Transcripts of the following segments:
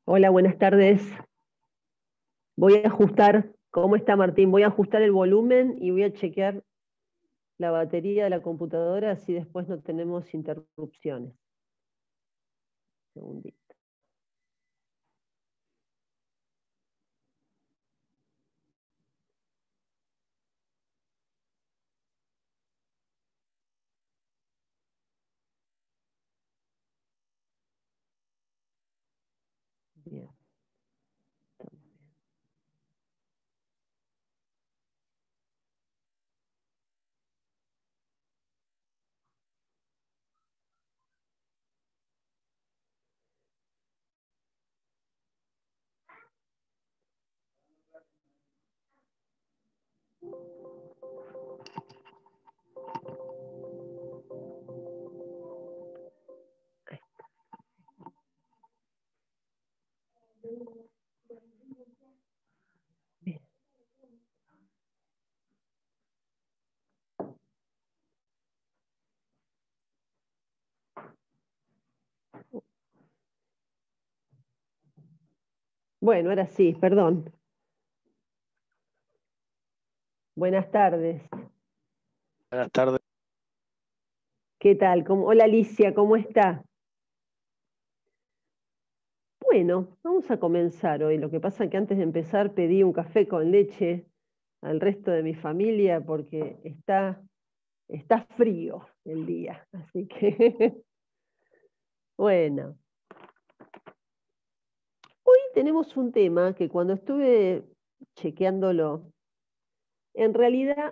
Hola, buenas tardes. Voy a ajustar, ¿cómo está Martín? Voy a ajustar el volumen y voy a chequear la batería de la computadora, así después no tenemos interrupciones. Un segundito. Bien. Bien. Bueno, ahora sí, perdón. Buenas tardes. Buenas tardes. ¿Qué tal? Hola Alicia, ¿cómo está? Bueno, vamos a comenzar hoy. Lo que pasa es que antes de empezar pedí un café con leche al resto de mi familia porque está frío el día. Así que, bueno. Hoy tenemos un tema que cuando estuve chequeándolo, en realidad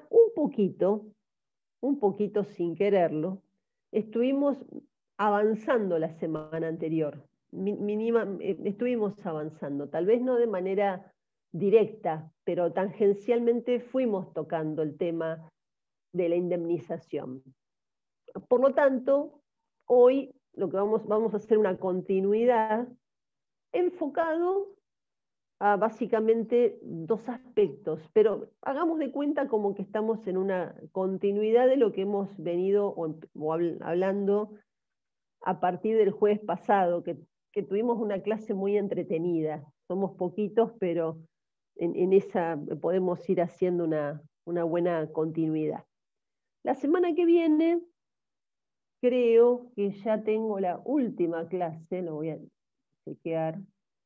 un poquito sin quererlo, estuvimos avanzando la semana anterior. Estuvimos avanzando, tal vez no de manera directa, pero tangencialmente fuimos tocando el tema de la indemnización. Por lo tanto, hoy lo que vamos a hacer una continuidad enfocado a básicamente dos aspectos, pero hagamos de cuenta como que estamos en una continuidad de lo que hemos venido hablando a partir del jueves pasado, que tuvimos una clase muy entretenida. Somos poquitos, pero en esa podemos ir haciendo una buena continuidad. La semana que viene creo que ya tengo la última clase, lo voy a chequear,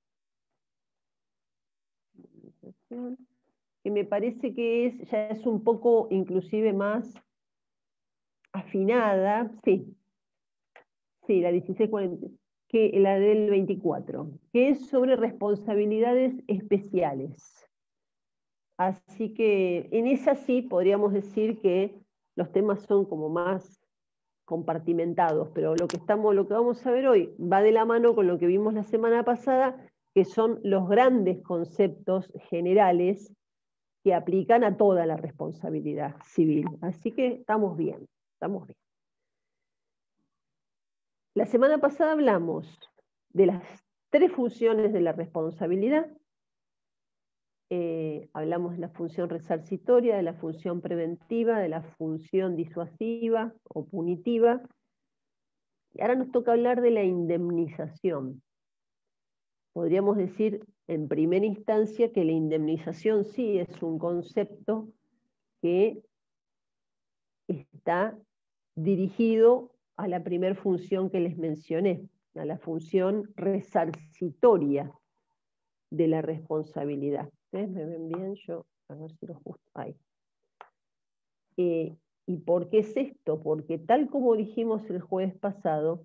que me parece que ya es un poco inclusive más afinada, sí, la 1640, que la del 24, que es sobre responsabilidades especiales. Así que en esa sí podríamos decir que los temas son como más compartimentados, pero lo que vamos a ver hoy va de la mano con lo que vimos la semana pasada, que son los grandes conceptos generales que aplican a toda la responsabilidad civil. Así que estamos bien, estamos bien. La semana pasada hablamos de las tres funciones de la responsabilidad. Hablamos de la función resarcitoria, de la función preventiva, de la función disuasiva o punitiva. Y ahora nos toca hablar de la indemnización. Podríamos decir en primera instancia que la indemnización sí es un concepto que está dirigido a la primera función que les mencioné, a la función resarcitoria de la responsabilidad. ¿Ustedes me ven bien? Yo, a ver si lo justo. Ahí. ¿Y por qué es esto? Porque tal como dijimos el jueves pasado,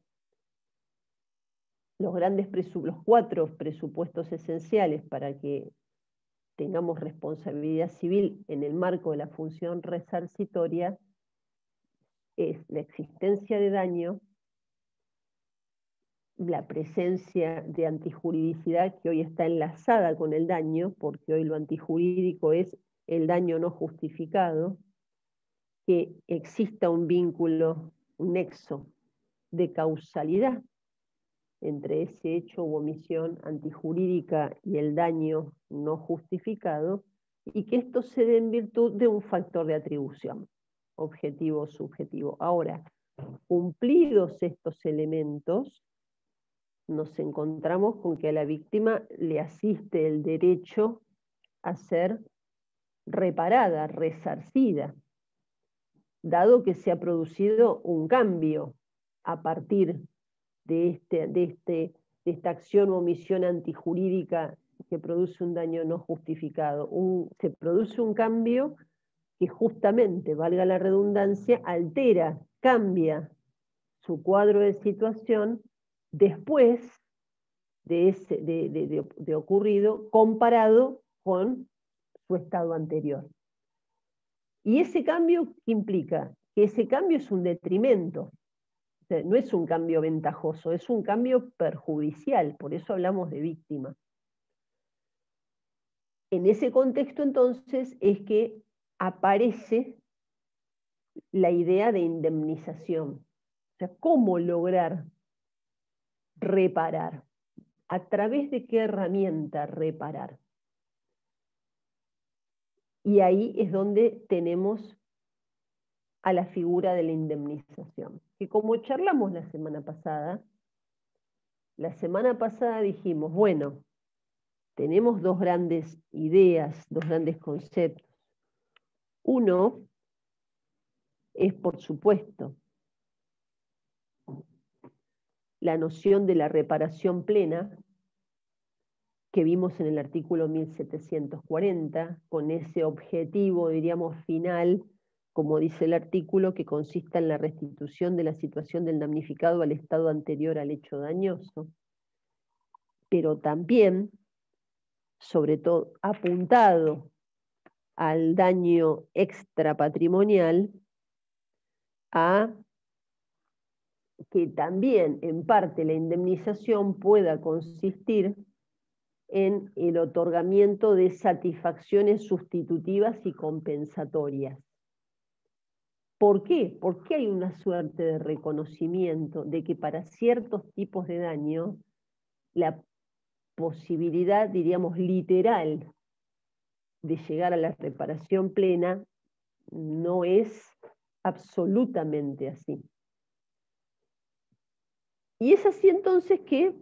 los cuatro presupuestos esenciales para que tengamos responsabilidad civil en el marco de la función resarcitoria es la existencia de daño, la presencia de antijuridicidad que hoy está enlazada con el daño, porque hoy lo antijurídico es el daño no justificado, que exista un vínculo, un nexo de causalidad entre ese hecho u omisión antijurídica y el daño no justificado, y que esto se dé en virtud de un factor de atribución, objetivo o subjetivo. Ahora, cumplidos estos elementos, nos encontramos con que a la víctima le asiste el derecho a ser reparada, resarcida, dado que se ha producido un cambio a partir de esta acción o omisión antijurídica que produce un daño no justificado. Se produce un cambio que justamente, valga la redundancia, altera, cambia su cuadro de situación después de ocurrido comparado con su estado anterior. Y ese cambio, ¿qué implica? Que ese cambio es un detrimento. O sea, no es un cambio ventajoso, es un cambio perjudicial, por eso hablamos de víctima. En ese contexto, entonces, es que aparece la idea de indemnización. O sea, ¿cómo lograr reparar? ¿A través de qué herramienta reparar? Y ahí es donde tenemos a la figura de la indemnización. Que como charlamos la semana pasada dijimos, bueno, tenemos dos grandes ideas, dos grandes conceptos. Uno es, por supuesto, la noción de la reparación plena, que vimos en el artículo 1740, con ese objetivo, diríamos, final, como dice el artículo, que consista en la restitución de la situación del damnificado al estado anterior al hecho dañoso, pero también, sobre todo, apuntado al daño extrapatrimonial, a que también en parte la indemnización pueda consistir en el otorgamiento de satisfacciones sustitutivas y compensatorias. ¿Por qué? Porque hay una suerte de reconocimiento de que para ciertos tipos de daño la posibilidad, diríamos, literal de llegar a la reparación plena no es absolutamente así. Y es así entonces que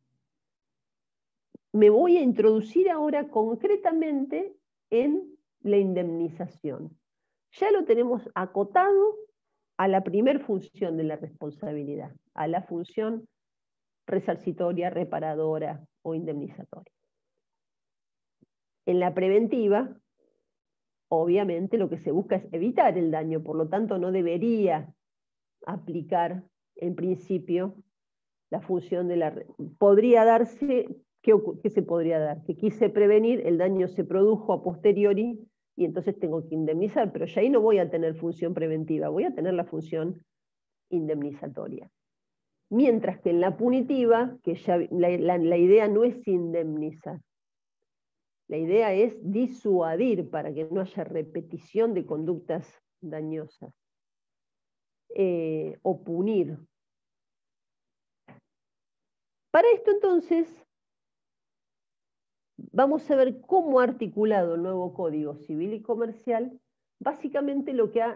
me voy a introducir ahora concretamente en la indemnización. Ya lo tenemos acotado a la primer función de la responsabilidad, a la función resarcitoria, reparadora o indemnizatoria. En la preventiva, obviamente lo que se busca es evitar el daño, por lo tanto no debería aplicar en principio la función de la... Podría darse, ¿qué se podría dar? Que quise prevenir, el daño se produjo a posteriori y entonces tengo que indemnizar, pero ya ahí no voy a tener función preventiva, voy a tener la función indemnizatoria. Mientras que en la punitiva, que ya la idea no es indemnizar, la idea es disuadir para que no haya repetición de conductas dañosas, o punir. Para esto entonces vamos a ver cómo ha articulado el nuevo Código Civil y Comercial, básicamente lo que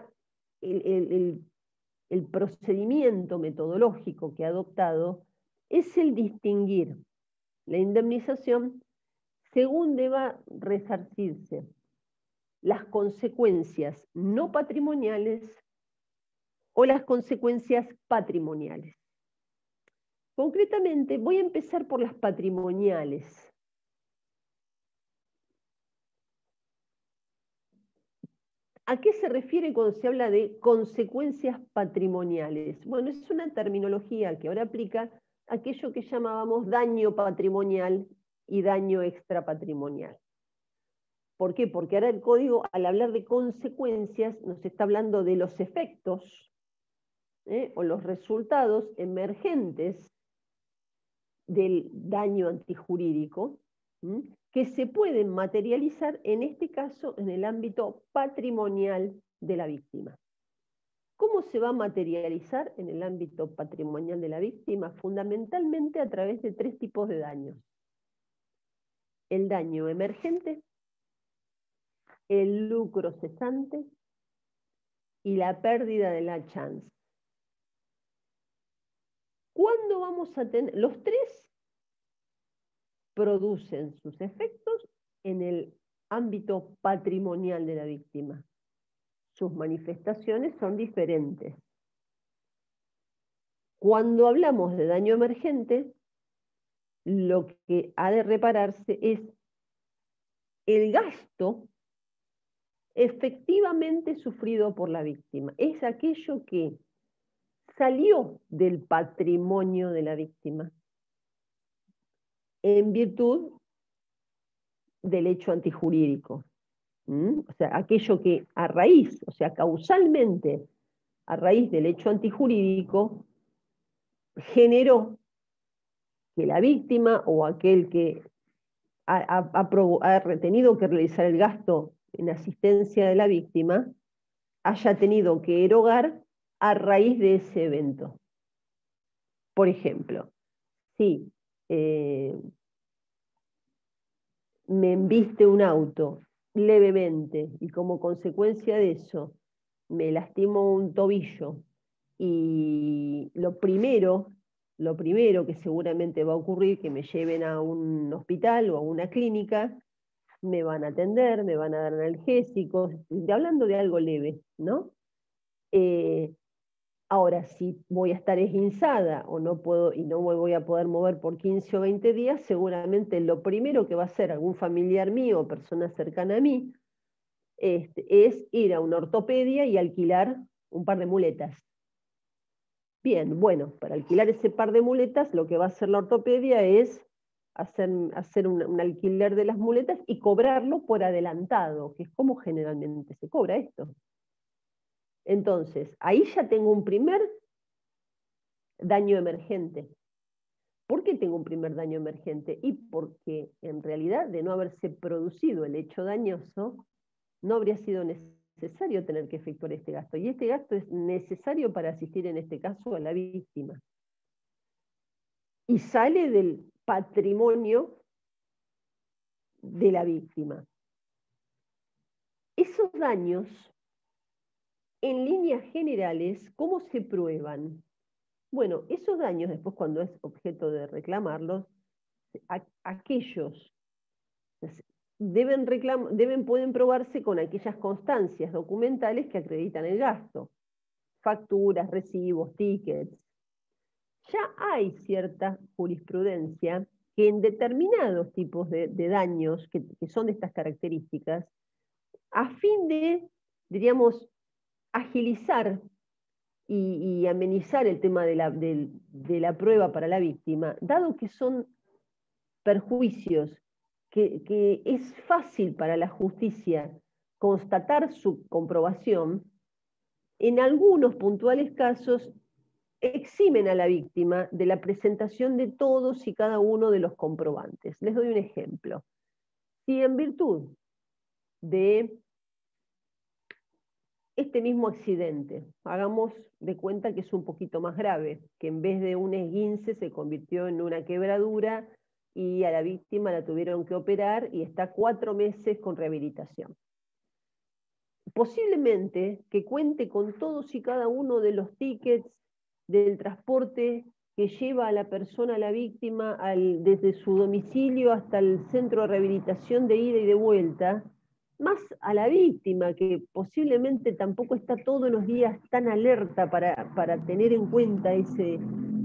el procedimiento metodológico que ha adoptado es el distinguir la indemnización según deba resarcirse las consecuencias no patrimoniales o las consecuencias patrimoniales. Concretamente, voy a empezar por las patrimoniales. ¿A qué se refiere cuando se habla de consecuencias patrimoniales? Bueno, es una terminología que ahora aplica aquello que llamábamos daño patrimonial y daño extrapatrimonial. ¿Por qué? Porque ahora el código, al hablar de consecuencias, nos está hablando de los efectos o los resultados emergentes del daño antijurídico, que se pueden materializar, en este caso, en el ámbito patrimonial de la víctima. ¿Cómo se va a materializar en el ámbito patrimonial de la víctima? Fundamentalmente a través de tres tipos de daños. El daño emergente, el lucro cesante y la pérdida de la chance. ¿Cuándo vamos a tener? Los tres producen sus efectos en el ámbito patrimonial de la víctima. Sus manifestaciones son diferentes. Cuando hablamos de daño emergente, lo que ha de repararse es el gasto efectivamente sufrido por la víctima. Es aquello que salió del patrimonio de la víctima en virtud del hecho antijurídico. O sea, aquello que a raíz, o sea, causalmente, a raíz del hecho antijurídico, generó que la víctima o aquel que ha tenido que realizar el gasto en asistencia de la víctima haya tenido que erogar a raíz de ese evento. Por ejemplo, si me embiste un auto levemente y como consecuencia de eso me lastimo un tobillo y lo primero que seguramente va a ocurrir, que me lleven a un hospital o a una clínica, me van a atender, me van a dar analgésicos, hablando de algo leve, ¿no? Ahora, si voy a estar esguinzada o no puedo y no me voy a poder mover por 15 o 20 días, seguramente lo primero que va a hacer algún familiar mío o persona cercana a mí es ir a una ortopedia y alquilar un par de muletas. Bien, bueno, para alquilar ese par de muletas, lo que va a hacer la ortopedia es hacer un alquiler de las muletas y cobrarlo por adelantado, que es como generalmente se cobra esto. Entonces, ahí ya tengo un primer daño emergente. ¿Por qué tengo un primer daño emergente? Y porque en realidad, de no haberse producido el hecho dañoso, no habría sido necesario tener que efectuar este gasto. Y este gasto es necesario para asistir, en este caso, a la víctima. Y sale del patrimonio de la víctima. Esos daños, en líneas generales, ¿cómo se prueban? Bueno, esos daños, después cuando es objeto de reclamarlos, aquellos pueden probarse con aquellas constancias documentales que acreditan el gasto. Facturas, recibos, tickets. Ya hay cierta jurisprudencia que en determinados tipos de daños que son de estas características, a fin de, diríamos, agilizar y amenizar el tema de la prueba para la víctima, dado que son perjuicios que es fácil para la justicia constatar su comprobación, en algunos puntuales casos eximen a la víctima de la presentación de todos y cada uno de los comprobantes. Les doy un ejemplo. Si en virtud de este mismo accidente, hagamos de cuenta que es un poquito más grave, que en vez de un esguince se convirtió en una quebradura y a la víctima la tuvieron que operar y está 4 meses con rehabilitación. Posiblemente que cuente con todos y cada uno de los tickets del transporte que lleva a la persona, a la víctima, desde su domicilio hasta el centro de rehabilitación de ida y de vuelta, más a la víctima, que posiblemente tampoco está todos los días tan alerta para tener en cuenta ese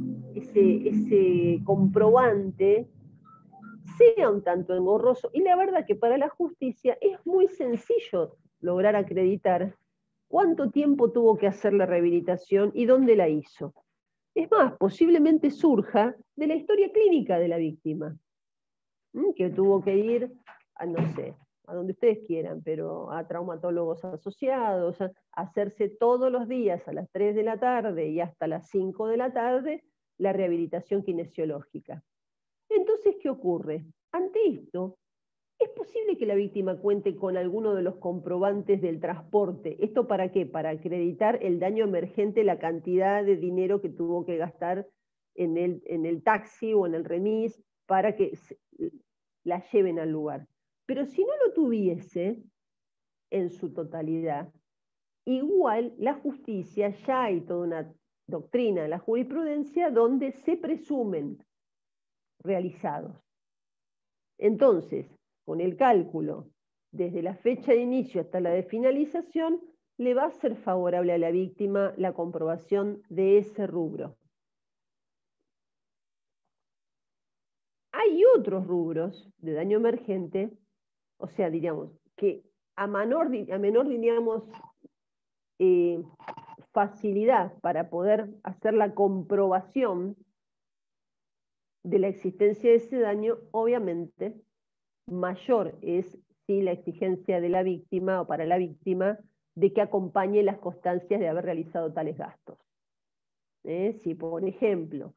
comprobante, sea un tanto engorroso. Y la verdad que para la justicia es muy sencillo lograr acreditar cuánto tiempo tuvo que hacer la rehabilitación y dónde la hizo. Es más, posiblemente surja de la historia clínica de la víctima, que tuvo que ir a, no sé, a donde ustedes quieran, pero a traumatólogos asociados, a hacerse todos los días a las 3 de la tarde y hasta las 5 de la tarde la rehabilitación kinesiológica. Entonces, ¿qué ocurre? Ante esto, ¿es posible que la víctima cuente con alguno de los comprobantes del transporte? ¿Esto para qué? Para acreditar el daño emergente, la cantidad de dinero que tuvo que gastar en el taxi o en el remis para que la lleven al lugar. Pero si no lo tuviese en su totalidad, igual la justicia, ya hay toda una doctrina, la jurisprudencia, donde se presumen realizados. Entonces, con el cálculo, desde la fecha de inicio hasta la de finalización, le va a ser favorable a la víctima la comprobación de ese rubro. Hay otros rubros de daño emergente, o sea, diríamos, que a menor diríamos, facilidad para poder hacer la comprobación de la existencia de ese daño, obviamente, mayor es ¿sí? la exigencia de la víctima o para la víctima de que acompañe las constancias de haber realizado tales gastos. Si, por ejemplo,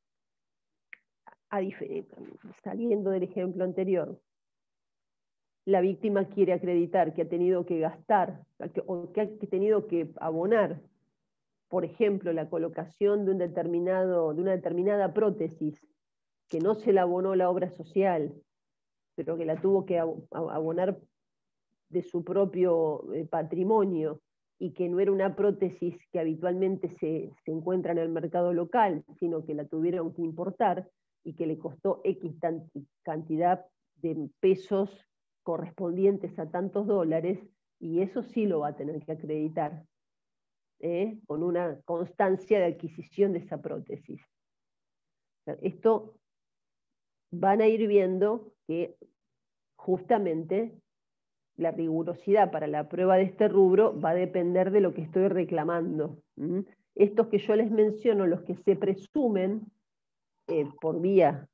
saliendo del ejemplo anterior, la víctima quiere acreditar que ha tenido que gastar o que ha tenido que abonar, por ejemplo, la colocación de una determinada prótesis que no se la abonó la obra social, pero que la tuvo que abonar de su propio patrimonio y que no era una prótesis que habitualmente se encuentra en el mercado local, sino que la tuvieron que importar y que le costó X cantidad de pesos correspondientes a tantos dólares, y eso sí lo va a tener que acreditar, con una constancia de adquisición de esa prótesis. Esto van a ir viendo que justamente la rigurosidad para la prueba de este rubro va a depender de lo que estoy reclamando. Estos que yo les menciono, los que se presumen por vía,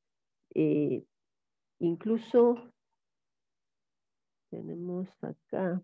incluso tenemos acá,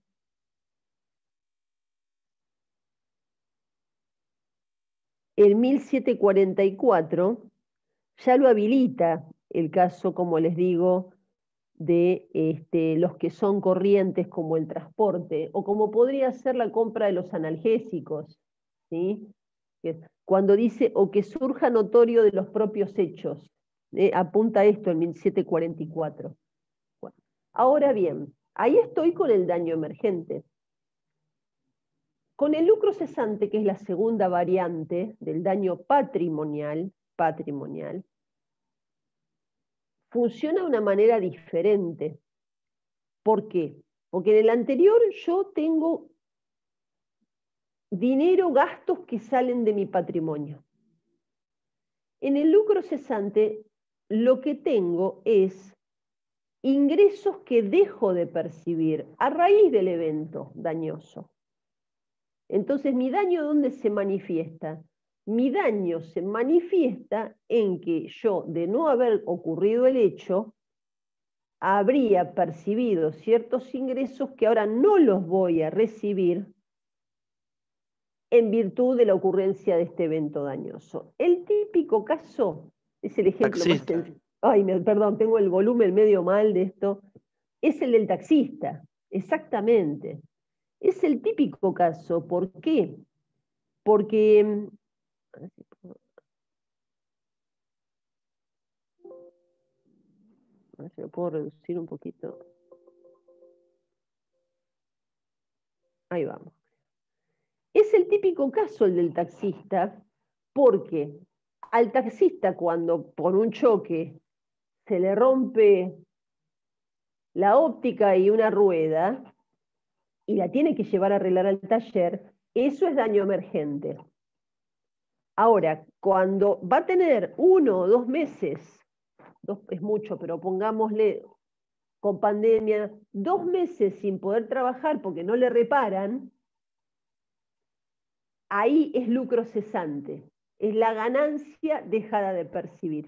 el 1744 ya lo habilita el caso, como les digo, de los que son corrientes como el transporte, o como podría ser la compra de los analgésicos, ¿sí? Cuando dice, o que surja notorio de los propios hechos, apunta esto en 1744. Bueno, ahora bien, ahí estoy con el daño emergente. Con el lucro cesante, que es la segunda variante del daño patrimonial, funciona de una manera diferente. ¿Por qué? Porque en el anterior yo tengo dinero, gastos que salen de mi patrimonio. En el lucro cesante, lo que tengo es ingresos que dejo de percibir a raíz del evento dañoso. Entonces, ¿mi daño dónde se manifiesta? Mi daño se manifiesta en que yo, de no haber ocurrido el hecho, habría percibido ciertos ingresos que ahora no los voy a recibir en virtud de la ocurrencia de este evento dañoso. El típico caso, es el ejemplo más sencillo. Ay, perdón, tengo el volumen medio mal de esto. Es el del taxista, exactamente. Es el típico caso. ¿Por qué? Porque, a ver si lo puedo reducir un poquito. Ahí vamos. Es el típico caso el del taxista, porque al taxista, cuando por un choque se le rompe la óptica y una rueda y la tiene que llevar a arreglar al taller, eso es daño emergente. Ahora, cuando va a tener 1 o 2 meses, 2 es mucho, pero pongámosle con pandemia, 2 meses sin poder trabajar porque no le reparan, ahí es lucro cesante, es la ganancia dejada de percibir.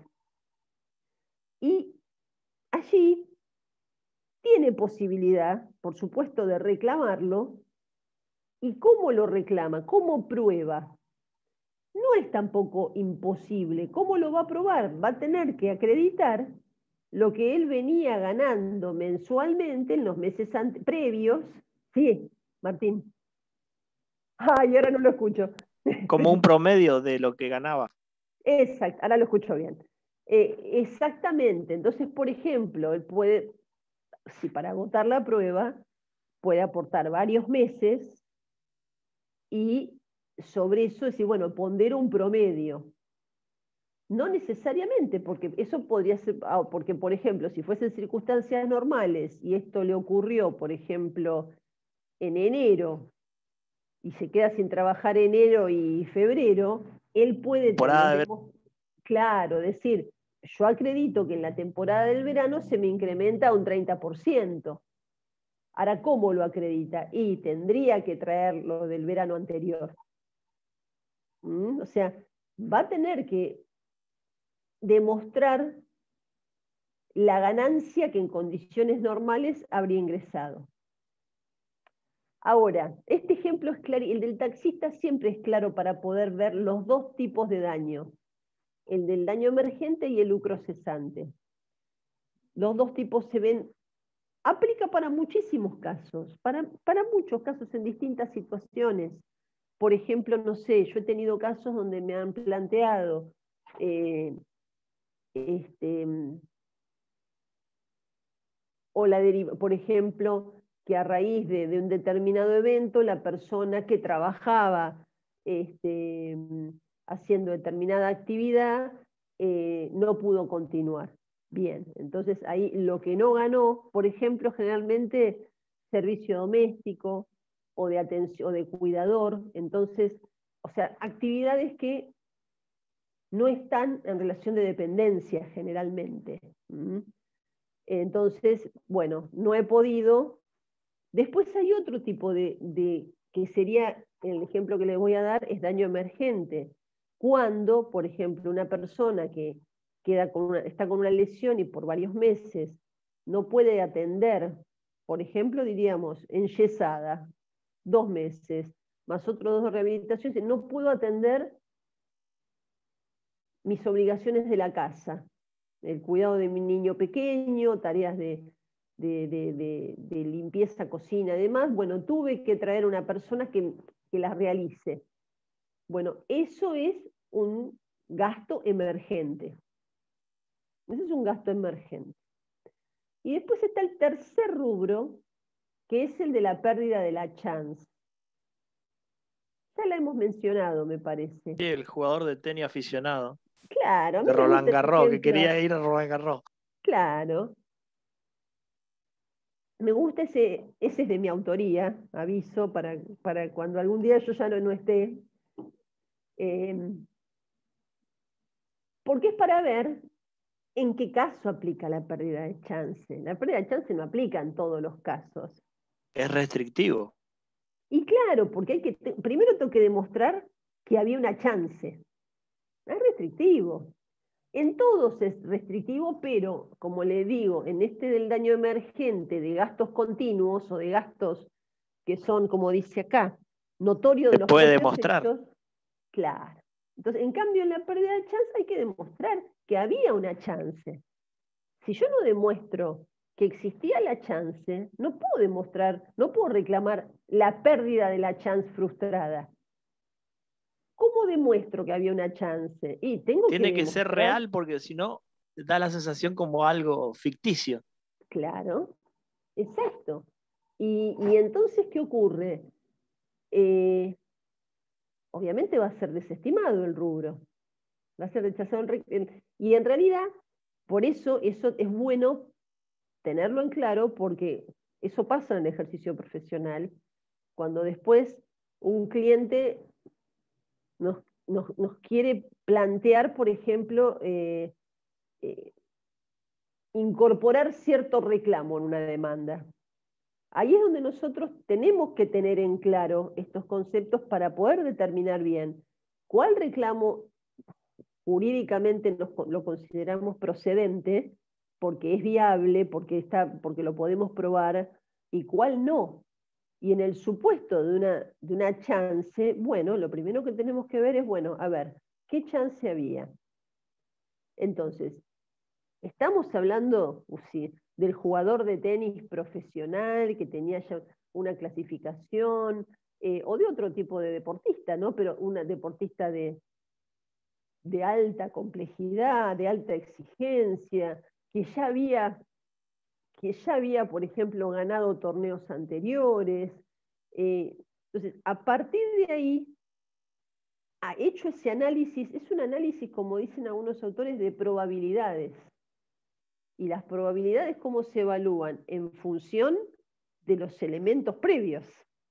Y allí tiene posibilidad, por supuesto, de reclamarlo. ¿Y cómo lo reclama? ¿Cómo prueba? No es tampoco imposible. ¿Cómo lo va a probar? Va a tener que acreditar lo que él venía ganando mensualmente en los meses previos. Sí, Martín. Ay, ahora no lo escucho. Como un promedio de lo que ganaba. Exacto, ahora lo escucho bien. Exactamente. Entonces, por ejemplo, él puede, si para agotar la prueba, puede aportar varios meses y sobre eso decir, bueno, pondero un promedio. No necesariamente, porque eso podría ser, porque por ejemplo, si fuesen circunstancias normales y esto le ocurrió, por ejemplo, en enero, y se queda sin trabajar enero y febrero, él puede también, claro, decir, yo acredito que en la temporada del verano se me incrementa un 30%. Ahora, ¿cómo lo acredita? Y tendría que traerlo del verano anterior. O sea, va a tener que demostrar la ganancia que en condiciones normales habría ingresado. Ahora, este ejemplo es claro, el del taxista siempre es claro para poder ver los dos tipos de daño, el del daño emergente y el lucro cesante. Los dos tipos se ven, aplica para muchísimos casos, para muchos casos en distintas situaciones. Por ejemplo, no sé, yo he tenido casos donde me han planteado o la deriva, por ejemplo, que a raíz de un determinado evento, la persona que trabajaba haciendo determinada actividad no pudo continuar. Bien, entonces ahí lo que no ganó, por ejemplo, generalmente servicio doméstico o de atención o de cuidador, entonces, o sea, actividades que no están en relación de dependencia generalmente. Entonces, bueno, no he podido. Después hay otro tipo que sería, el ejemplo que les voy a dar, es daño emergente. Cuando, por ejemplo, una persona que está con una lesión y por varios meses no puede atender, por ejemplo, diríamos, enyesada, 2 meses, más otros 2 de rehabilitación, no puedo atender mis obligaciones de la casa, el cuidado de mi niño pequeño, tareas de limpieza, cocina y demás, bueno, tuve que traer una persona que las realice. Bueno, eso es un gasto emergente. Ese es un gasto emergente. Y después está el tercer rubro, que es el de la pérdida de la chance. Ya la hemos mencionado, me parece. Sí, el jugador de tenis aficionado. Claro, a mí de me Roland gusta Garros, que quería ir a Roland Garros. Claro. Me gusta ese es de mi autoría, aviso, para cuando algún día yo ya no esté. Porque es para ver en qué caso aplica la pérdida de chance. La pérdida de chance no aplica en todos los casos. Es restrictivo. Y claro, porque primero tengo que demostrar que había una chance. Es restrictivo. En todos es restrictivo, pero, como le digo, en este del daño emergente, de gastos continuos o de gastos que son, como dice acá, notorio de los puede propios demostrar. hechos, claro. Entonces, en cambio, en la pérdida de chance hay que demostrar que había una chance. Si yo no demuestro que existía la chance, no puedo demostrar, no puedo reclamar la pérdida de la chance frustrada. ¿Cómo demuestro que había una chance? Y Tiene que ser real porque si no, da la sensación como algo ficticio. Claro, exacto. Y entonces, ¿qué ocurre? Obviamente va a ser desestimado el rubro, va a ser rechazado. Y en realidad, por eso es bueno tenerlo en claro, porque eso pasa en el ejercicio profesional, cuando después un cliente nos quiere plantear, por ejemplo, incorporar cierto reclamo en una demanda. Ahí es donde nosotros tenemos que tener en claro estos conceptos para poder determinar bien cuál reclamo jurídicamente lo consideramos procedente, porque es viable, porque lo podemos probar, y cuál no. Y en el supuesto de una chance, bueno, lo primero que tenemos que ver es, bueno, a ver, ¿qué chance había? Entonces, estamos hablando del jugador de tenis profesional que tenía ya una clasificación, o de otro tipo de deportista, ¿no? Pero una deportista de alta complejidad, de alta exigencia, que ya había, por ejemplo, ganado torneos anteriores. Entonces, a partir de ahí, ha hecho ese análisis, es un análisis, como dicen algunos autores, de probabilidades. Y las probabilidades, ¿cómo se evalúan? En función de los elementos previos.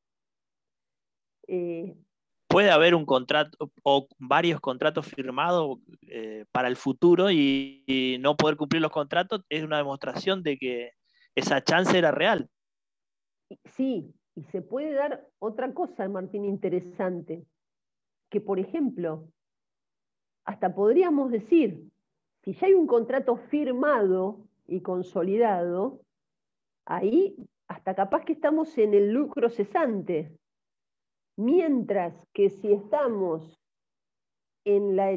Puede haber un contrato o varios contratos firmados para el futuro y no poder cumplir los contratos es una demostración de que esa chance era real. Sí, y se puede dar otra cosa, Martín, interesante, que por ejemplo, hasta podríamos decir, si ya hay un contrato firmado y consolidado, ahí hasta capaz que estamos en el lucro cesante. Mientras que si estamos en la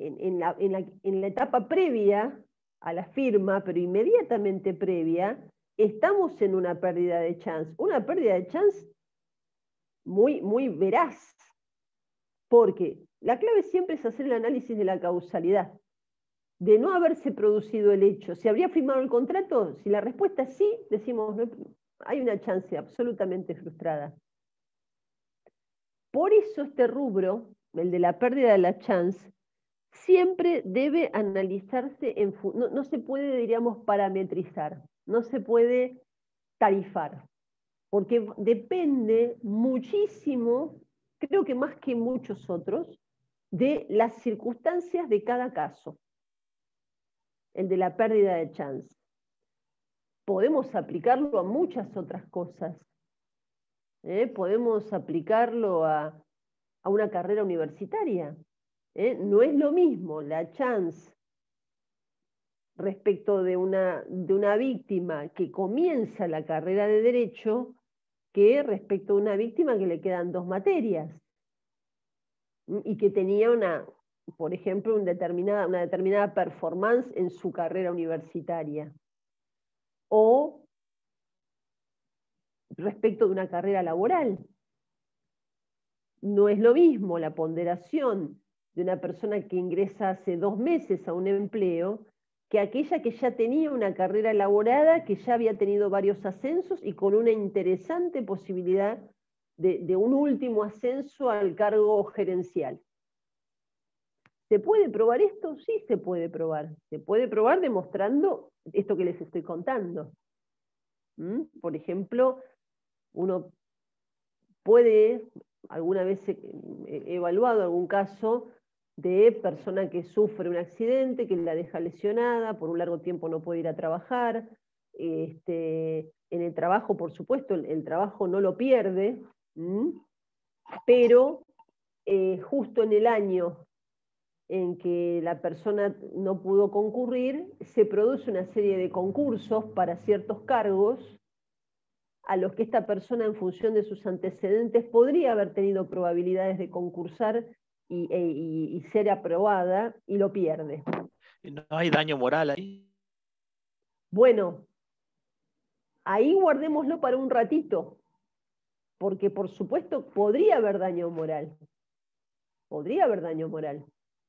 etapa previa a la firma, pero inmediatamente previa, estamos en una pérdida de chance. Una pérdida de chance muy, muy veraz. Porque la clave siempre es hacer el análisis de la causalidad. De no haberse producido el hecho, ¿se habría firmado el contrato? Si la respuesta es sí, decimos, no, hay una chance absolutamente frustrada. Por eso este rubro, el de la pérdida de la chance, siempre debe analizarse, no se puede, diríamos, parametrizar, no se puede tarifar, porque depende muchísimo, creo que más que muchos otros, de las circunstancias de cada caso, el de la pérdida de chance. Podemos aplicarlo a muchas otras cosas. Podemos aplicarlo a una carrera universitaria. No es lo mismo la chance respecto de una víctima que comienza la carrera de Derecho que respecto de una víctima que le quedan 2 materias y que tenía por ejemplo, una determinada performance en su carrera universitaria. O respecto de una carrera laboral. No es lo mismo la ponderación de una persona que ingresa hace 2 meses a un empleo que aquella que ya tenía una carrera elaborada, que ya había tenido varios ascensos y con una interesante posibilidad de un último ascenso al cargo gerencial. ¿Se puede probar esto? Sí, se puede probar. Se puede probar demostrando esto que les estoy contando. Por ejemplo, uno puede, alguna vez he evaluado algún caso de persona que sufre un accidente, que la deja lesionada, por un largo tiempo no puede ir a trabajar. En el trabajo, por supuesto, el trabajo no lo pierde, pero justo en el año en que la persona no pudo concurrir, se produce una serie de concursos para ciertos cargos a los que esta persona, en función de sus antecedentes, podría haber tenido probabilidades de concursar y ser aprobada, y lo pierde. ¿No hay daño moral ahí? Bueno, ahí guardémoslo para un ratito, porque por supuesto podría haber daño moral. Podría haber daño moral.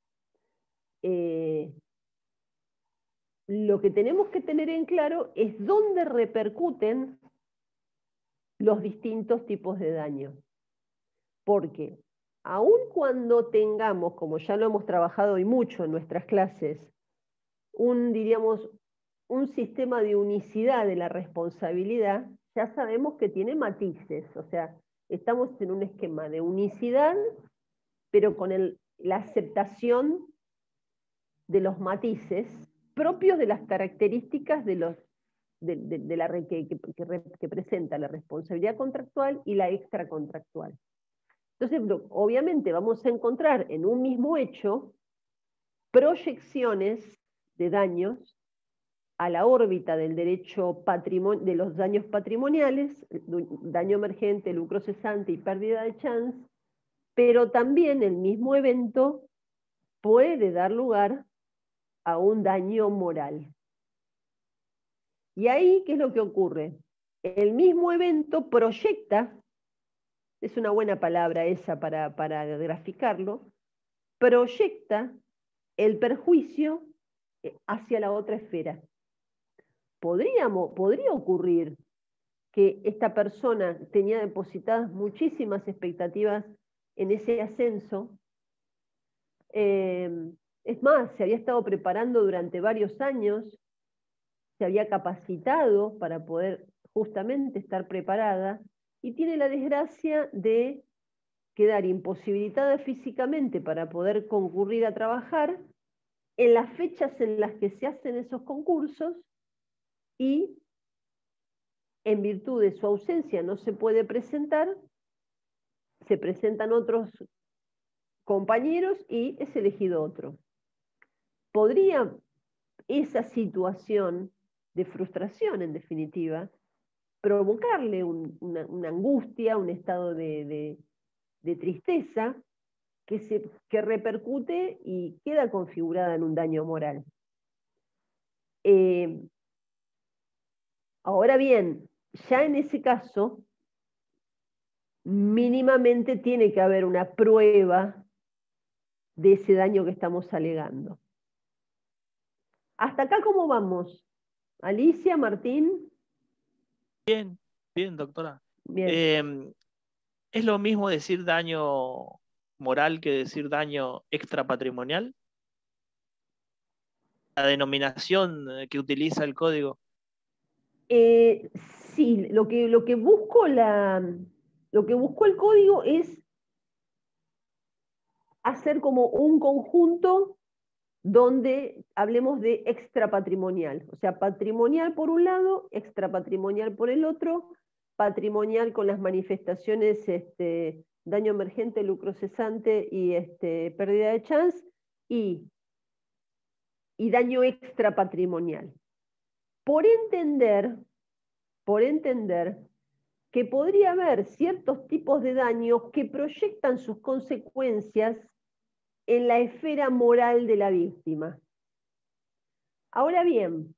Lo que tenemos que tener en claro es dónde repercuten los distintos tipos de daño. Porque aun cuando tengamos, como ya lo hemos trabajado hoy mucho en nuestras clases, diríamos, un sistema de unicidad de la responsabilidad, ya sabemos que tiene matices. O sea, estamos en un esquema de unicidad, pero con la aceptación de los matices propios de las características que presenta la responsabilidad contractual y la extracontractual. Entonces, obviamente vamos a encontrar en un mismo hecho proyecciones de daños a la órbita del derecho de los daños patrimoniales, daño emergente, lucro cesante y pérdida de chance, pero también el mismo evento puede dar lugar a un daño moral. Y ahí, ¿qué es lo que ocurre? El mismo evento proyecta, es una buena palabra esa para graficarlo, proyecta el perjuicio hacia la otra esfera. Podría ocurrir que esta persona tenía depositadas muchísimas expectativas en ese ascenso Es más, se había estado preparando durante varios años, se había capacitado para poder justamente estar preparada, y tiene la desgracia de quedar imposibilitada físicamente para poder concurrir a trabajar en las fechas en las que se hacen esos concursos, y en virtud de su ausencia no se puede presentar, se presentan otros compañeros y es elegido otro. ¿Podría esa situación de frustración, en definitiva, provocarle una angustia, un estado de tristeza que repercute y queda configurada en un daño moral? Ahora bien, ya en ese caso, mínimamente tiene que haber una prueba de ese daño que estamos alegando. ¿Hasta acá cómo vamos? Alicia, Martín. Bien, bien, doctora. Bien. ¿Es lo mismo decir daño moral que decir daño extrapatrimonial? La denominación que utiliza el código. Sí, lo que buscó el código es hacer como un conjunto donde hablemos de extrapatrimonial, o sea, patrimonial por un lado, extrapatrimonial por el otro, patrimonial con las manifestaciones daño emergente, lucro cesante y pérdida de chance, y daño extrapatrimonial. Por entender que podría haber ciertos tipos de daños que proyectan sus consecuencias en la esfera moral de la víctima. Ahora bien,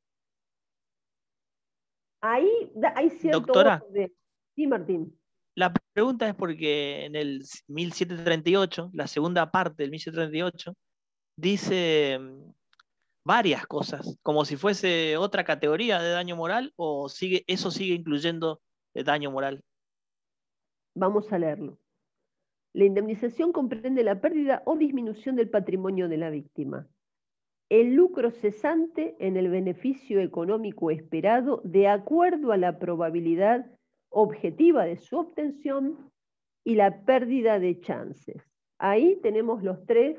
ahí hay cierto Doctora, orden. Sí, Martín. la pregunta es porque en el 1738, la segunda parte del 1738, dice varias cosas, como si fuese otra categoría de daño moral, o eso sigue incluyendo daño moral. Vamos a leerlo. La indemnización comprende la pérdida o disminución del patrimonio de la víctima, el lucro cesante en el beneficio económico esperado de acuerdo a la probabilidad objetiva de su obtención y la pérdida de chances. Ahí tenemos los tres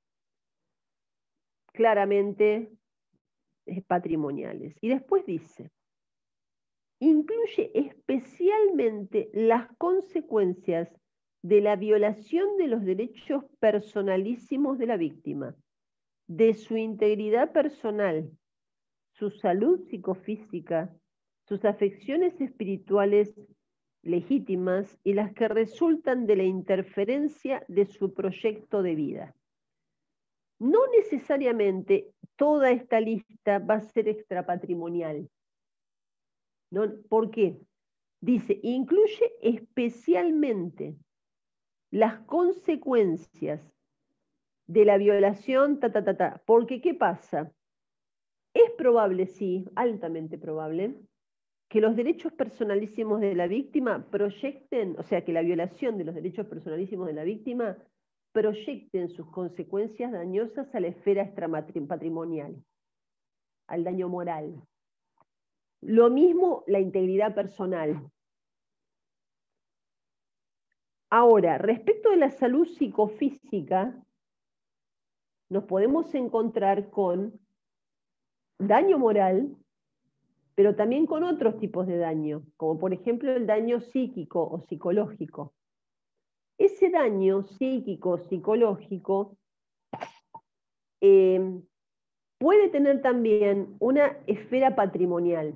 claramente patrimoniales. Y después dice, incluye especialmente las consecuencias de la violación de los derechos personalísimos de la víctima, de su integridad personal, su salud psicofísica, sus afecciones espirituales legítimas y las que resultan de la interferencia de su proyecto de vida. No necesariamente toda esta lista va a ser extrapatrimonial. ¿No? ¿Por qué? Dice, incluye especialmente las consecuencias de la violación, Porque, ¿qué pasa? Es probable, sí, altamente probable, que los derechos personalísimos de la víctima proyecten, o sea, que la violación de los derechos personalísimos de la víctima proyecten sus consecuencias dañosas a la esfera extrapatrimonial, al daño moral. Lo mismo la integridad personal. Ahora, respecto de la salud psicofísica, nos podemos encontrar con daño moral, pero también con otros tipos de daño, como por ejemplo el daño psíquico o psicológico. Ese daño psíquico, psicológico, puede tener también una esfera patrimonial,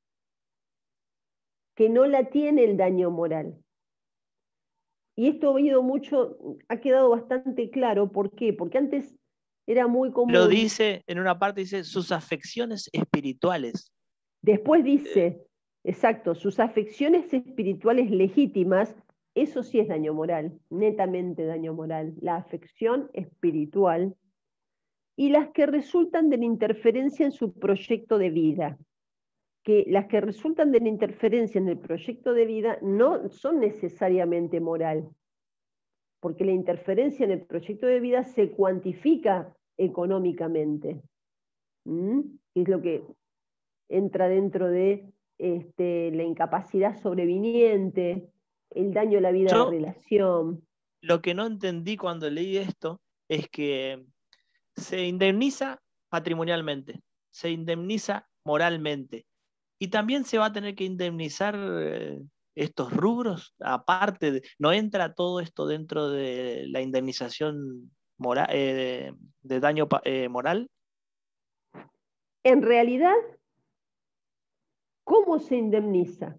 que no la tiene el daño moral. Y esto ha quedado bastante claro. ¿Por qué? Porque antes era muy común. Lo dice, en una parte dice, sus afecciones espirituales. Después dice, exacto, sus afecciones espirituales legítimas, eso sí es daño moral, netamente daño moral, la afección espiritual, y las que resultan de la interferencia en su proyecto de vida. Que las que resultan de la interferencia en el proyecto de vida no son necesariamente moral. porque la interferencia en el proyecto de vida se cuantifica económicamente. Es lo que entra dentro de la incapacidad sobreviniente, el daño a la vida de relación. Lo que no entendí cuando leí esto es que se indemniza patrimonialmente, se indemniza moralmente, y también se va a tener que indemnizar estos rubros, no entra todo esto dentro de la indemnización de daño moral. En realidad, ¿cómo se indemniza?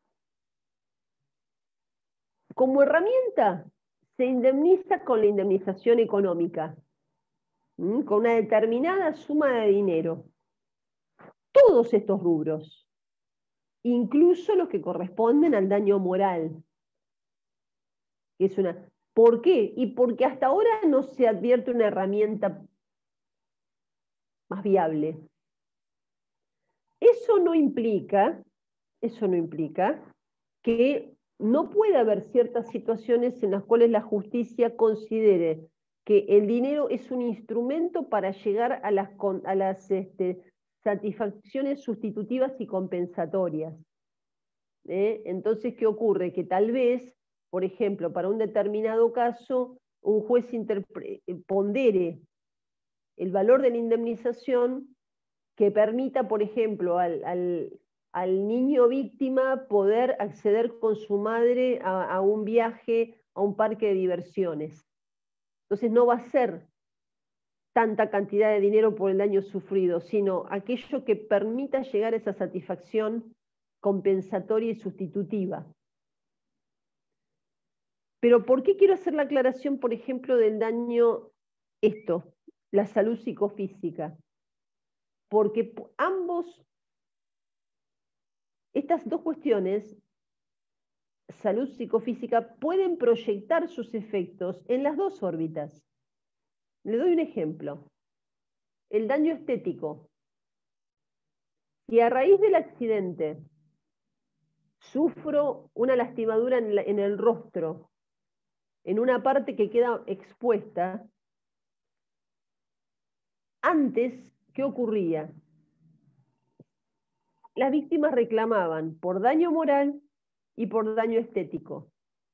Como herramienta, se indemniza con la indemnización económica, con una determinada suma de dinero. Todos estos rubros, incluso los que corresponden al daño moral. ¿Por qué? Y porque hasta ahora no se advierte una herramienta más viable. Eso no implica que no pueda haber ciertas situaciones en las cuales la justicia considere que el dinero es un instrumento para llegar a las satisfacciones sustitutivas y compensatorias. Entonces, ¿qué ocurre? Que tal vez, por ejemplo, para un determinado caso, un juez pondere el valor de la indemnización que permita, por ejemplo, al niño víctima poder acceder con su madre a un viaje a un parque de diversiones. Entonces no va a ser tanta cantidad de dinero por el daño sufrido, sino aquello que permita llegar a esa satisfacción compensatoria y sustitutiva. Pero ¿por qué quiero hacer la aclaración, por ejemplo, del daño, la salud psicofísica? Porque estas dos cuestiones, salud psicofísica, pueden proyectar sus efectos en las dos órbitas. Le doy un ejemplo. El daño estético. Si a raíz del accidente sufro una lastimadura en el rostro, en una parte que queda expuesta, antes, ¿qué ocurría? Las víctimas reclamaban por daño moral y por daño estético.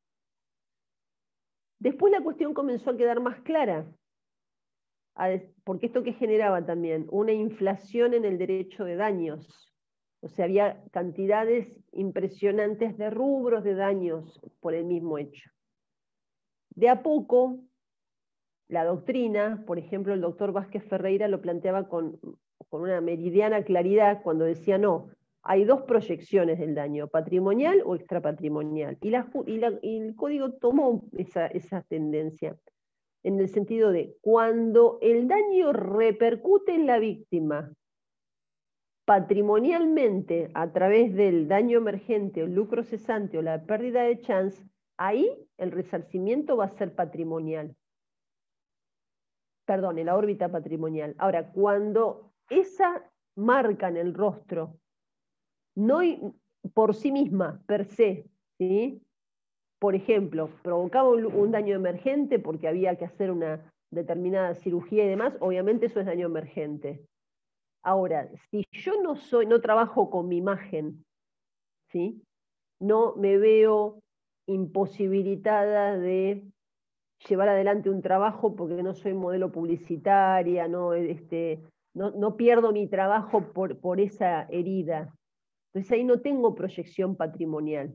Después la cuestión comenzó a quedar más clara, porque esto que generaba también una inflación en el derecho de daños. O sea, había cantidades impresionantes de rubros de daños por el mismo hecho. De a poco, la doctrina, por ejemplo, el doctor Vázquez Ferreira lo planteaba con una meridiana claridad cuando decía no, hay dos proyecciones del daño, patrimonial o extrapatrimonial. Y el código tomó esa tendencia, en el sentido de cuando el daño repercute en la víctima patrimonialmente a través del daño emergente, o el lucro cesante o la pérdida de chance, ahí el resarcimiento va a ser patrimonial. Perdón, en la órbita patrimonial. Ahora, cuando esa marca en el rostro, no por sí misma, per se, ¿sí? Por ejemplo, provocaba un daño emergente porque había que hacer una determinada cirugía y demás, obviamente eso es daño emergente. Ahora, si yo no trabajo con mi imagen, ¿sí? No me veo imposibilitada de llevar adelante un trabajo porque no soy modelo publicitaria, no pierdo mi trabajo por esa herida. Entonces ahí no tengo proyección patrimonial.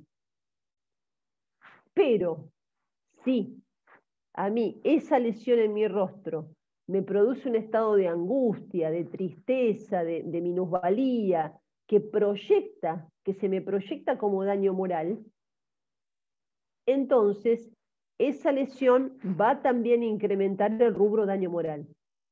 Pero sí, a mí esa lesión en mi rostro me produce un estado de angustia, de tristeza, de minusvalía, que se me proyecta como daño moral, entonces esa lesión va también a incrementar el rubro daño moral.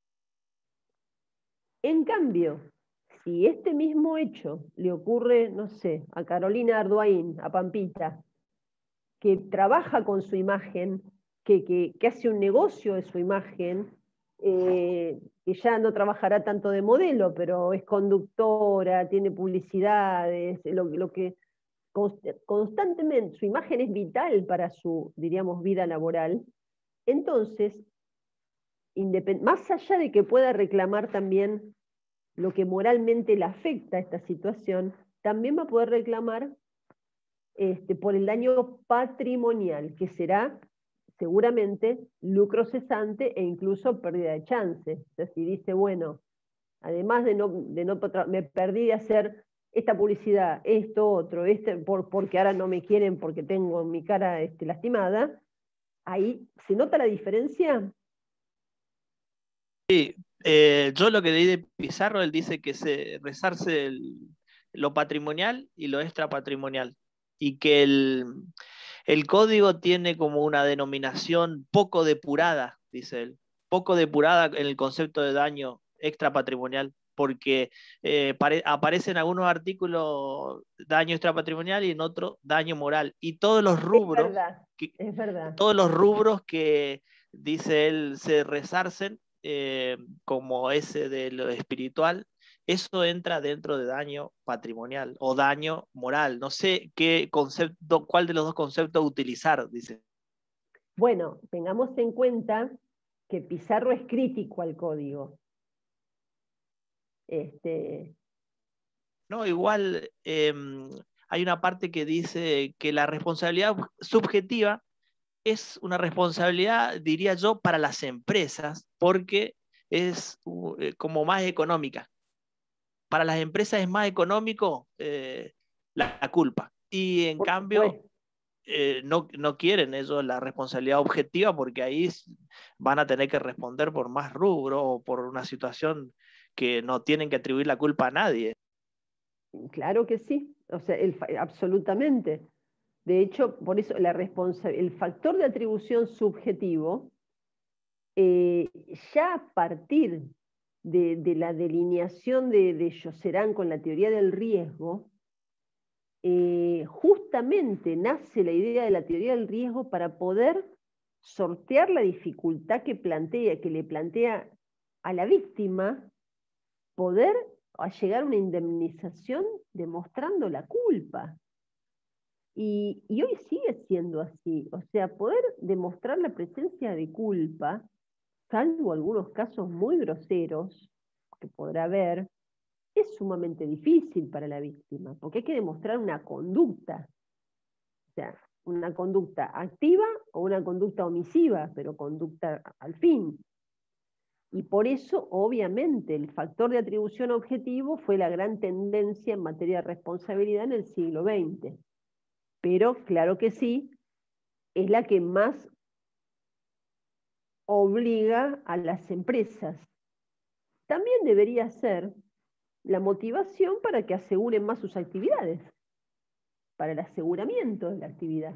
En cambio, si este mismo hecho le ocurre, no sé, a Carolina Arduin, a Pampita, que trabaja con su imagen, que hace un negocio de su imagen, que ya no trabajará tanto de modelo, pero es conductora, tiene publicidades, lo que constantemente, su imagen es vital para su, diríamos, vida laboral. Entonces, más allá de que pueda reclamar también lo que moralmente le afecta a esta situación, también va a poder reclamar por el daño patrimonial, que será seguramente lucro cesante e incluso pérdida de chances. O sea, si dice, bueno, además de me perdí de hacer esta publicidad, esto, otro, porque ahora no me quieren porque tengo mi cara lastimada, ahí se nota la diferencia. Yo lo que leí de Pizarro, él dice que se resarce lo patrimonial y lo extrapatrimonial, y que el código tiene como una denominación poco depurada, dice él, poco depurada en el concepto de daño extrapatrimonial, porque aparecen en algunos artículos daño extrapatrimonial y en otros daño moral, y todos los rubros, es verdad. todos los rubros que dice él se resarcen, como ese de lo espiritual, eso entra dentro de daño patrimonial o daño moral. No sé qué concepto, cuál de los dos conceptos utilizar, dice. Bueno, tengamos en cuenta que Pizarro es crítico al código. No, igual hay una parte que dice que la responsabilidad subjetiva es una responsabilidad, diría yo, para las empresas, porque es como más económica. Para las empresas es más económico la culpa. Y en cambio, no quieren ellos la responsabilidad objetiva, porque ahí van a tener que responder por más rubro o por una situación que no tienen que atribuir la culpa a nadie. Claro que sí, o sea, absolutamente. De hecho, por eso el factor de atribución subjetivo, ya a partir de la delineación de Josserand con la teoría del riesgo, justamente nace la idea de la teoría del riesgo para poder sortear la dificultad que le plantea a la víctima poder llegar a una indemnización demostrando la culpa. Y hoy sigue siendo así, o sea, poder demostrar la presencia de culpa, salvo algunos casos muy groseros que podrá haber, es sumamente difícil para la víctima, porque hay que demostrar una conducta, o sea, una conducta activa o una conducta omisiva, pero conducta al fin. Y por eso, obviamente, el factor de atribución objetivo fue la gran tendencia en materia de responsabilidad en el siglo XX. Pero, claro que sí, es la que más obliga a las empresas. También debería ser la motivación para que aseguren más sus actividades, para el aseguramiento de la actividad.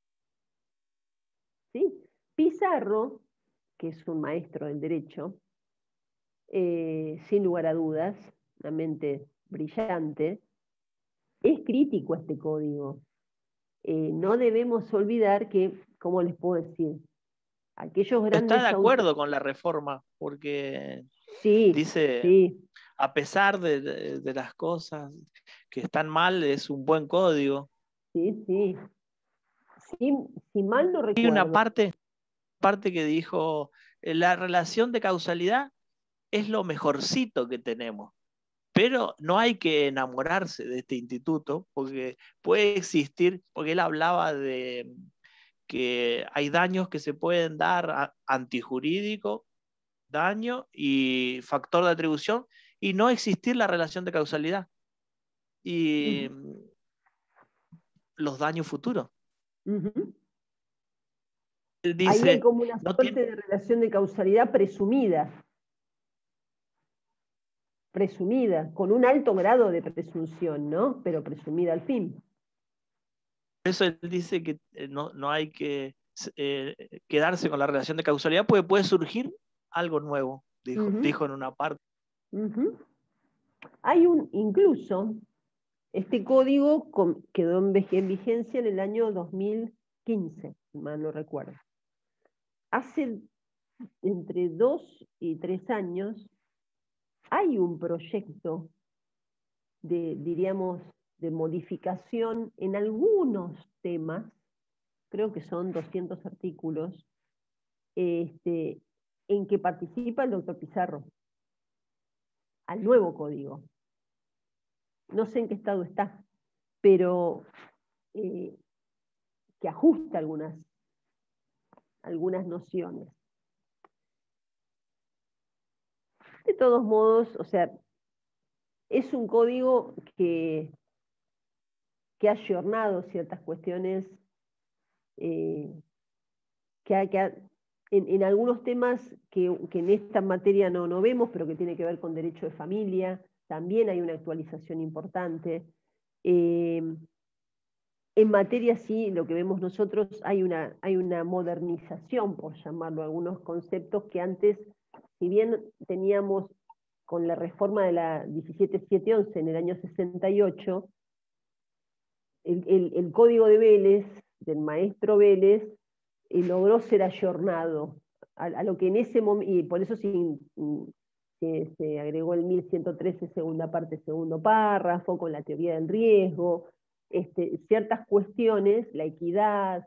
¿Sí? Pizarro, que es un maestro del derecho, sin lugar a dudas, una mente brillante, es crítico a este código. No debemos olvidar que, ¿cómo les puedo decir? Aquellos Está grandes de acuerdo con la reforma, porque dice, sí. a pesar de las cosas que están mal, es un buen código. Sí, sí. Si mal no Hay una recuerdo. parte que dijo, la relación de causalidad es lo mejorcito que tenemos, pero no hay que enamorarse de este instituto, porque puede existir, porque él hablaba de que hay daños que se pueden dar antijurídico, daño y factor de atribución, y no existir la relación de causalidad y los daños futuros. Él Ahí hay dice, como una no suerte tiene, de relación de causalidad presumida, con un alto grado de presunción, ¿no? Pero presumida al fin. por eso él dice que no hay que quedarse con la relación de causalidad, porque puede surgir algo nuevo, dijo en una parte. Hay incluso, este código quedó en vigencia en el año 2015, si mal no recuerdo. Hace entre 2 y 3 años hay un proyecto diríamos, de modificación en algunos temas, creo que son 200 artículos, en que participa el doctor Pizarro, al nuevo código. No sé en qué estado está, pero que ajusta algunas nociones. De todos modos, o sea, es un código que ha ayornado ciertas cuestiones, en algunos temas que en esta materia no vemos, pero que tiene que ver con derecho de familia, también hay una actualización importante. En materia, sí, lo que vemos nosotros, hay una modernización, por llamarlo, algunos conceptos que antes, si bien teníamos con la reforma de la 17711 en el año 68, el código de Vélez, del maestro Vélez, logró ser ayornado a lo que en ese momento, y por eso se agregó el 1113 segunda parte, segundo párrafo, con la teoría del riesgo, ciertas cuestiones, la equidad,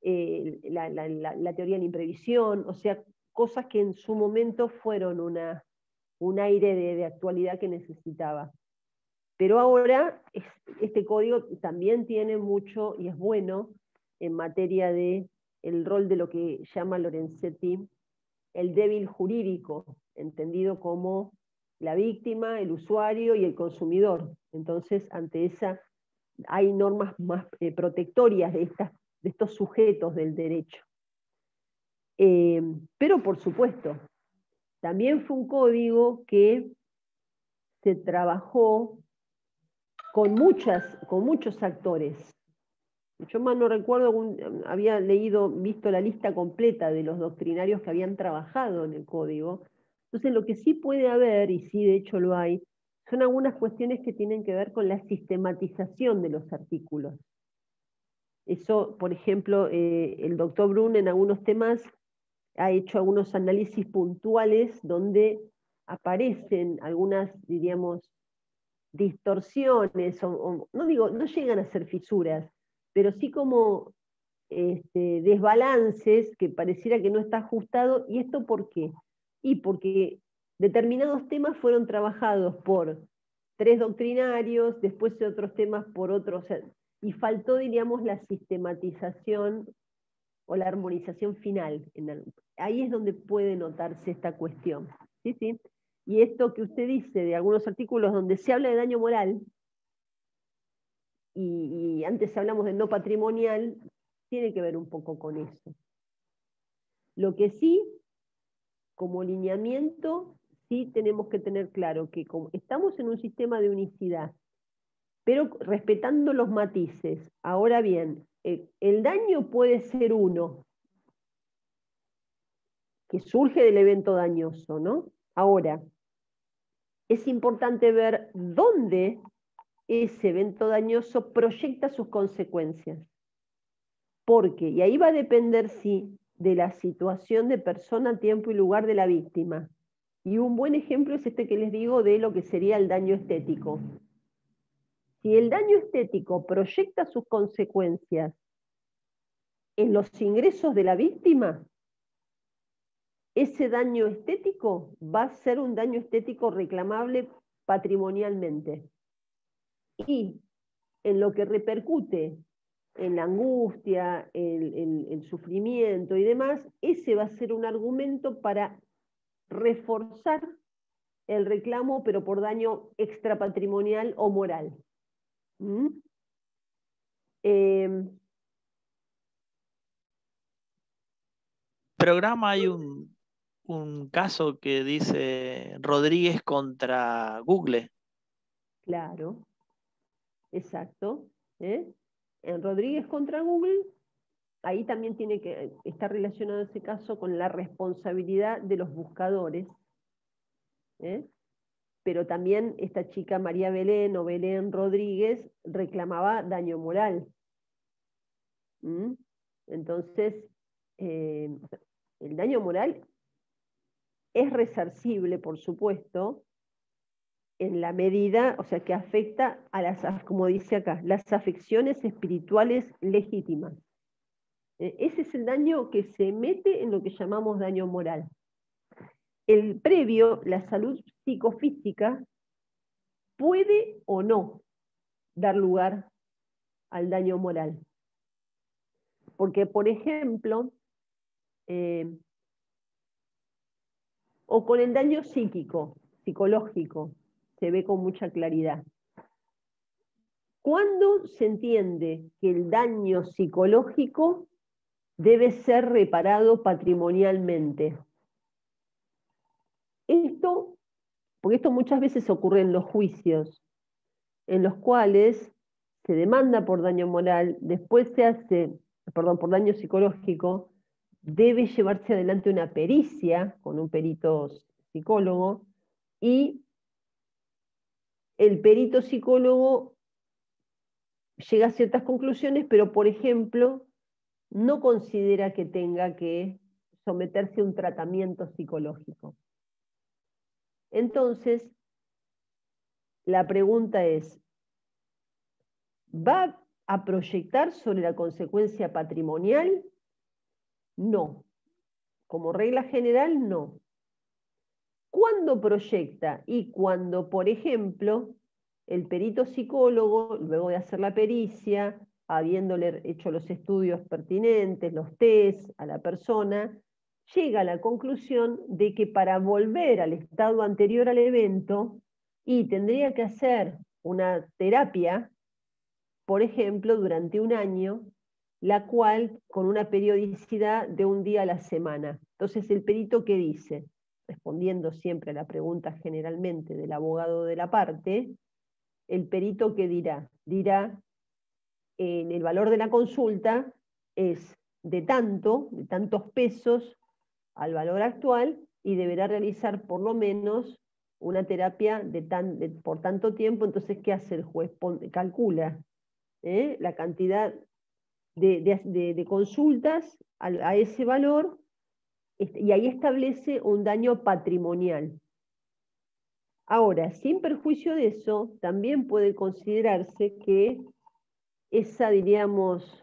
la teoría de la imprevisión, o sea, cosas que en su momento fueron un aire de actualidad que necesitaba. Pero ahora este código también tiene mucho, y es bueno, en materia de el rol de lo que llama Lorenzetti el débil jurídico, entendido como la víctima, el usuario y el consumidor. Entonces, ante esa, hay normas más protectorias de estos sujetos del derecho. Pero, por supuesto, también fue un código que se trabajó con muchos actores. Yo más no recuerdo, había visto la lista completa de los doctrinarios que habían trabajado en el código. Entonces, lo que sí puede haber, y sí de hecho lo hay, son algunas cuestiones que tienen que ver con la sistematización de los artículos. Eso, por ejemplo, el doctor Brun en algunos temas ha hecho algunos análisis puntuales donde aparecen algunas, diríamos, distorsiones, no llegan a ser fisuras, pero sí como desbalances que pareciera que no está ajustado. ¿Y esto por qué? Y porque determinados temas fueron trabajados por 3 doctrinarios, después de otros temas por otros, o sea, y faltó, diríamos, la sistematización o la armonización final. Ahí es donde puede notarse esta cuestión. ¿Sí? ¿Sí? Y esto que usted dice de algunos artículos donde se habla de daño moral, y antes hablamos de no patrimonial, tiene que ver un poco con eso. Lo que sí, como lineamiento, sí tenemos que tener claro que como estamos en un sistema de unicidad, pero respetando los matices. Ahora bien, el daño puede ser uno, que surge del evento dañoso, ¿no? Ahora, es importante ver dónde ese evento dañoso proyecta sus consecuencias. Porque, y ahí va a depender, sí, de la situación de persona, tiempo y lugar de la víctima. Y un buen ejemplo es este que les digo de lo que sería el daño estético. Si el daño estético proyecta sus consecuencias en los ingresos de la víctima, ese daño estético va a ser un daño estético reclamable patrimonialmente. Y en lo que repercute en la angustia, el sufrimiento y demás, ese va a ser un argumento para reforzar el reclamo, pero por daño extrapatrimonial o moral. Programa hay un caso que dice Rodríguez contra Google. Claro, exacto. En Rodríguez contra Google, ahí también está relacionado ese caso con la responsabilidad de los buscadores. Pero también esta chica María Belén o Belén Rodríguez reclamaba daño moral. Entonces, el daño moral es resarcible, por supuesto, en la medida, o sea, que afecta a como dice acá, las afecciones espirituales legítimas. Ese es el daño que se mete en lo que llamamos daño moral. El previo, la salud psicofísica, puede o no dar lugar al daño moral. Porque, por ejemplo, o con el daño psíquico, psicológico, se ve con mucha claridad. ¿Cuándo se entiende que el daño psicológico debe ser reparado patrimonialmente? Porque esto muchas veces ocurre en los juicios, en los cuales se demanda por daño moral, después por daño psicológico, debe llevarse adelante una pericia con un perito psicólogo, y el perito psicólogo llega a ciertas conclusiones, pero, por ejemplo, no considera que tenga que someterse a un tratamiento psicológico. Entonces, la pregunta es, ¿va a proyectar sobre la consecuencia patrimonial? No. Como regla general, no. ¿Cuándo proyecta? Y cuando, por ejemplo, el perito psicólogo, luego de hacer la pericia, habiéndole hecho los estudios pertinentes, los test a la persona, llega a la conclusión de que para volver al estado anterior al evento, tendría que hacer una terapia, por ejemplo, durante un año, la cual con una periodicidad de un día a la semana. Entonces, ¿el perito qué dice? Respondiendo siempre a la pregunta generalmente del abogado de la parte, el perito ¿qué dirá? Dirá, en el valor de la consulta es de tantos pesos al valor actual, y deberá realizar por lo menos una terapia por tanto tiempo. Entonces, ¿qué hace el juez? Calcula la cantidad de consultas a ese valor, y ahí establece un daño patrimonial. Ahora, sin perjuicio de eso, también puede considerarse que esa, diríamos,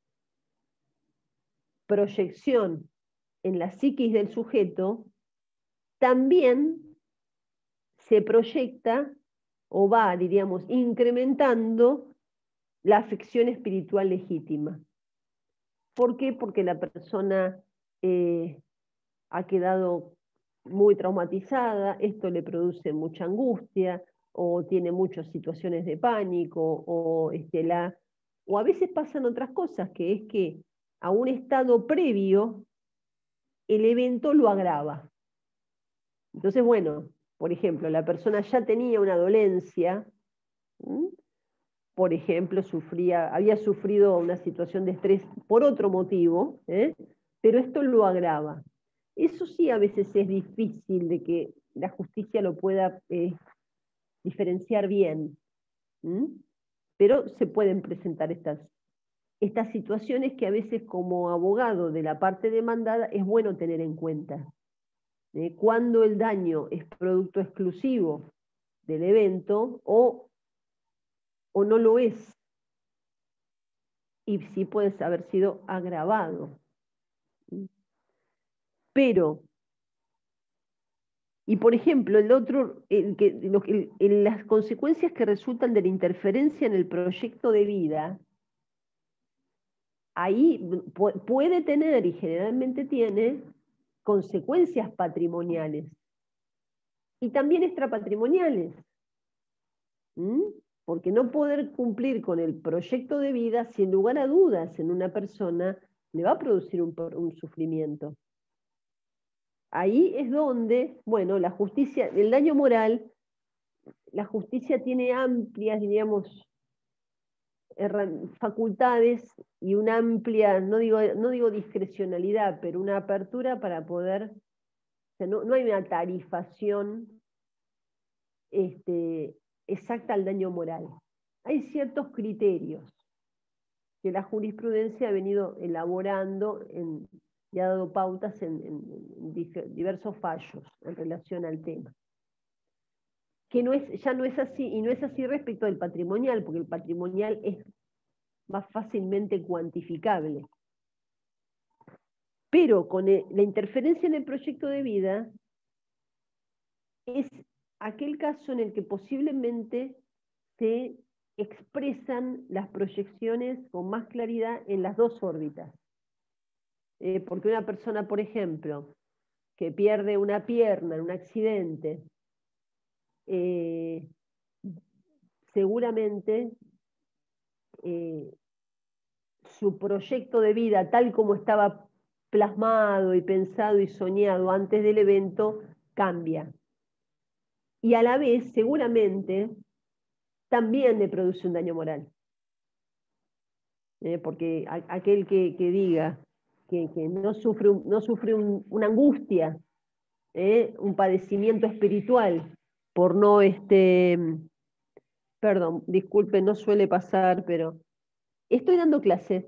proyección en la psiquis del sujeto también se proyecta o va, diríamos, incrementando la afección espiritual legítima. ¿Por qué? Porque la persona ha quedado muy traumatizada, esto le produce mucha angustia, o tiene muchas situaciones de pánico, o a veces pasan otras cosas, que es que a un estado previo el evento lo agrava. Entonces, bueno, por ejemplo, la persona ya tenía una dolencia, por ejemplo, había sufrido una situación de estrés por otro motivo, pero esto lo agrava. Eso sí, a veces es difícil de que la justicia lo pueda diferenciar bien, pero se pueden presentar estas situaciones que a veces, como abogado de la parte demandada, es bueno tener en cuenta. Cuando el daño es producto exclusivo del evento o no lo es, y sí puede haber sido agravado. Pero, y por ejemplo, las consecuencias que resultan de la interferencia en el proyecto de vida, ahí puede tener, y generalmente tiene, consecuencias patrimoniales y también extrapatrimoniales. Porque no poder cumplir con el proyecto de vida, sin lugar a dudas, en una persona le va a producir un sufrimiento. Ahí es donde, bueno, la justicia, el daño moral, la justicia tiene amplias, diríamos, facultades y una amplia, no digo discrecionalidad, pero una apertura para poder, o sea, no hay una tarifación exacta al daño moral. Hay ciertos criterios que la jurisprudencia ha venido elaborando y ha dado pautas en diversos fallos en relación al tema. Que ya no es así, y no es así respecto del patrimonial, porque el patrimonial es más fácilmente cuantificable. Pero con la interferencia en el proyecto de vida es aquel caso en el que posiblemente se expresan las proyecciones con más claridad en las dos órbitas. Porque una persona, por ejemplo, que pierde una pierna en un accidente, seguramente su proyecto de vida, tal como estaba plasmado y pensado y soñado antes del evento, cambia. Y a la vez, seguramente, también le produce un daño moral. Porque aquel que diga que no sufre una angustia, un padecimiento espiritual, por no, perdón, disculpen, no suele pasar, pero estoy dando clase.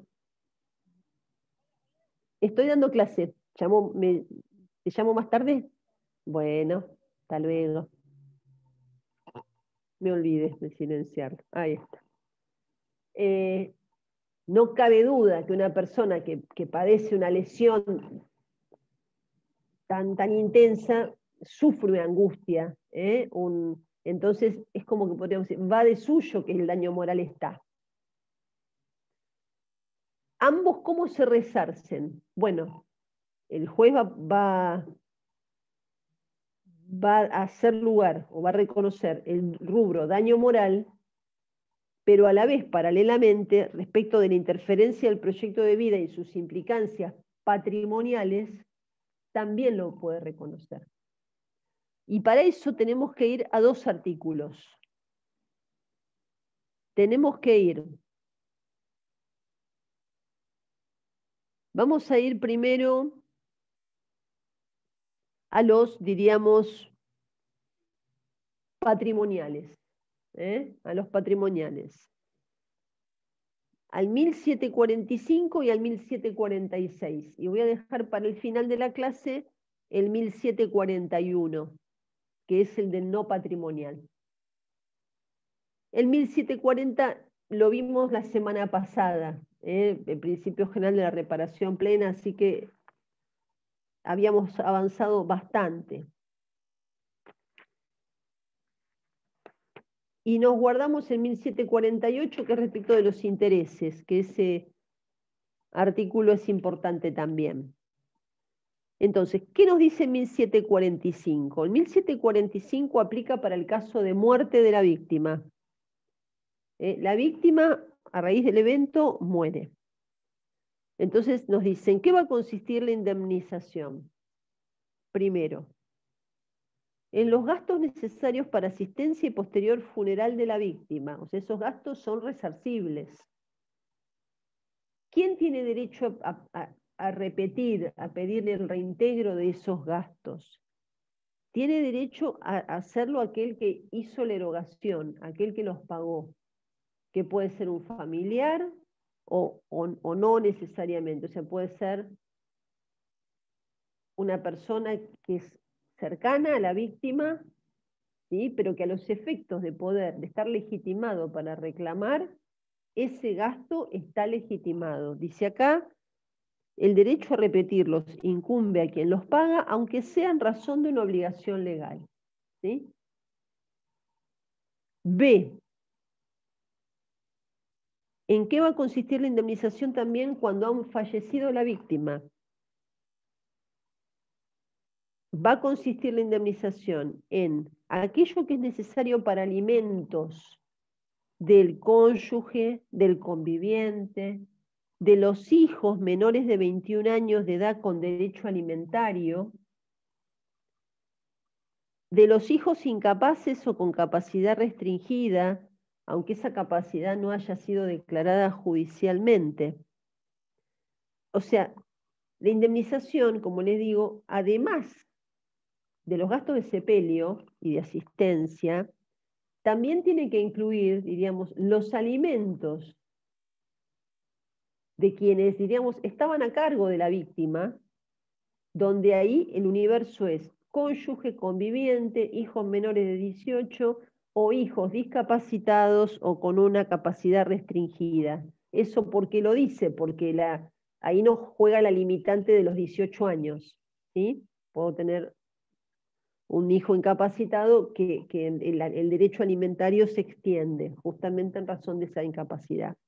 Estoy dando clase. ¿Te llamo más tarde? Bueno, hasta luego. Me olvidé de silenciar. Ahí está. No cabe duda que una persona que padece una lesión tan intensa sufre una angustia. Entonces es como que podríamos decir, va de suyo que el daño moral está. Ambos, ¿cómo se resarcen? Bueno, el juez va a hacer lugar o va a reconocer el rubro daño moral, pero a la vez, paralelamente, respecto de la interferencia del proyecto de vida y sus implicancias patrimoniales, también lo puede reconocer. Y para eso tenemos que ir a dos artículos. Vamos a ir primero a los, diríamos, patrimoniales. A los patrimoniales. Al 1745 y al 1746. Y voy a dejar para el final de la clase el 1741, que es el del no patrimonial. El 1740 lo vimos la semana pasada, el principio general de la reparación plena, así que habíamos avanzado bastante. Y nos guardamos en 1748, que es respecto de los intereses, que ese artículo es importante también. Entonces, ¿qué nos dice 1745? El 1745 aplica para el caso de muerte de la víctima. La víctima, a raíz del evento, muere. Entonces nos dicen, ¿qué va a consistir la indemnización? Primero, en los gastos necesarios para asistencia y posterior funeral de la víctima. O sea, esos gastos son resarcibles. ¿Quién tiene derecho a repetir, a pedirle el reintegro de esos gastos? Tiene derecho a hacerlo aquel que hizo la erogación, aquel que los pagó, que puede ser un familiar o no necesariamente. O sea, puede ser una persona que es cercana a la víctima, ¿sí? Pero que a los efectos de estar legitimado para reclamar, ese gasto está legitimado. Dice acá, el derecho a repetirlos incumbe a quien los paga, aunque sea en razón de una obligación legal. ¿Sí? B. ¿En qué va a consistir la indemnización también cuando ha fallecido la víctima? Va a consistir la indemnización en aquello que es necesario para alimentos del cónyuge, del conviviente, de los hijos menores de 21 años de edad con derecho alimentario, de los hijos incapaces o con capacidad restringida, aunque esa capacidad no haya sido declarada judicialmente. O sea, la indemnización, como les digo, además de los gastos de sepelio y de asistencia, también tiene que incluir, diríamos, los alimentos de quienes, diríamos, estaban a cargo de la víctima, donde ahí el universo es cónyuge, conviviente, hijos menores de 18 o hijos discapacitados o con una capacidad restringida. ¿Eso por qué lo dice? Porque la ahí no juega la limitante de los 18 años, ¿sí? Puedo tener un hijo incapacitado que el derecho alimentario se extiende, justamente en razón de esa incapacidad.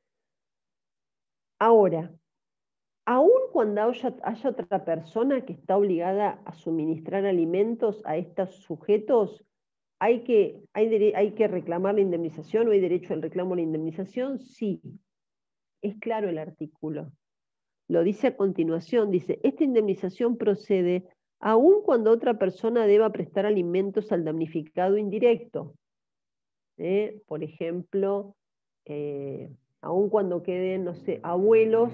Ahora, aun cuando haya otra persona que está obligada a suministrar alimentos a estos sujetos, ¿hay que reclamar la indemnización o hay derecho al reclamo de la indemnización? Sí, es claro el artículo. Lo dice a continuación, dice, esta indemnización procede aun cuando otra persona deba prestar alimentos al damnificado indirecto. Por ejemplo, aun cuando queden, no sé, abuelos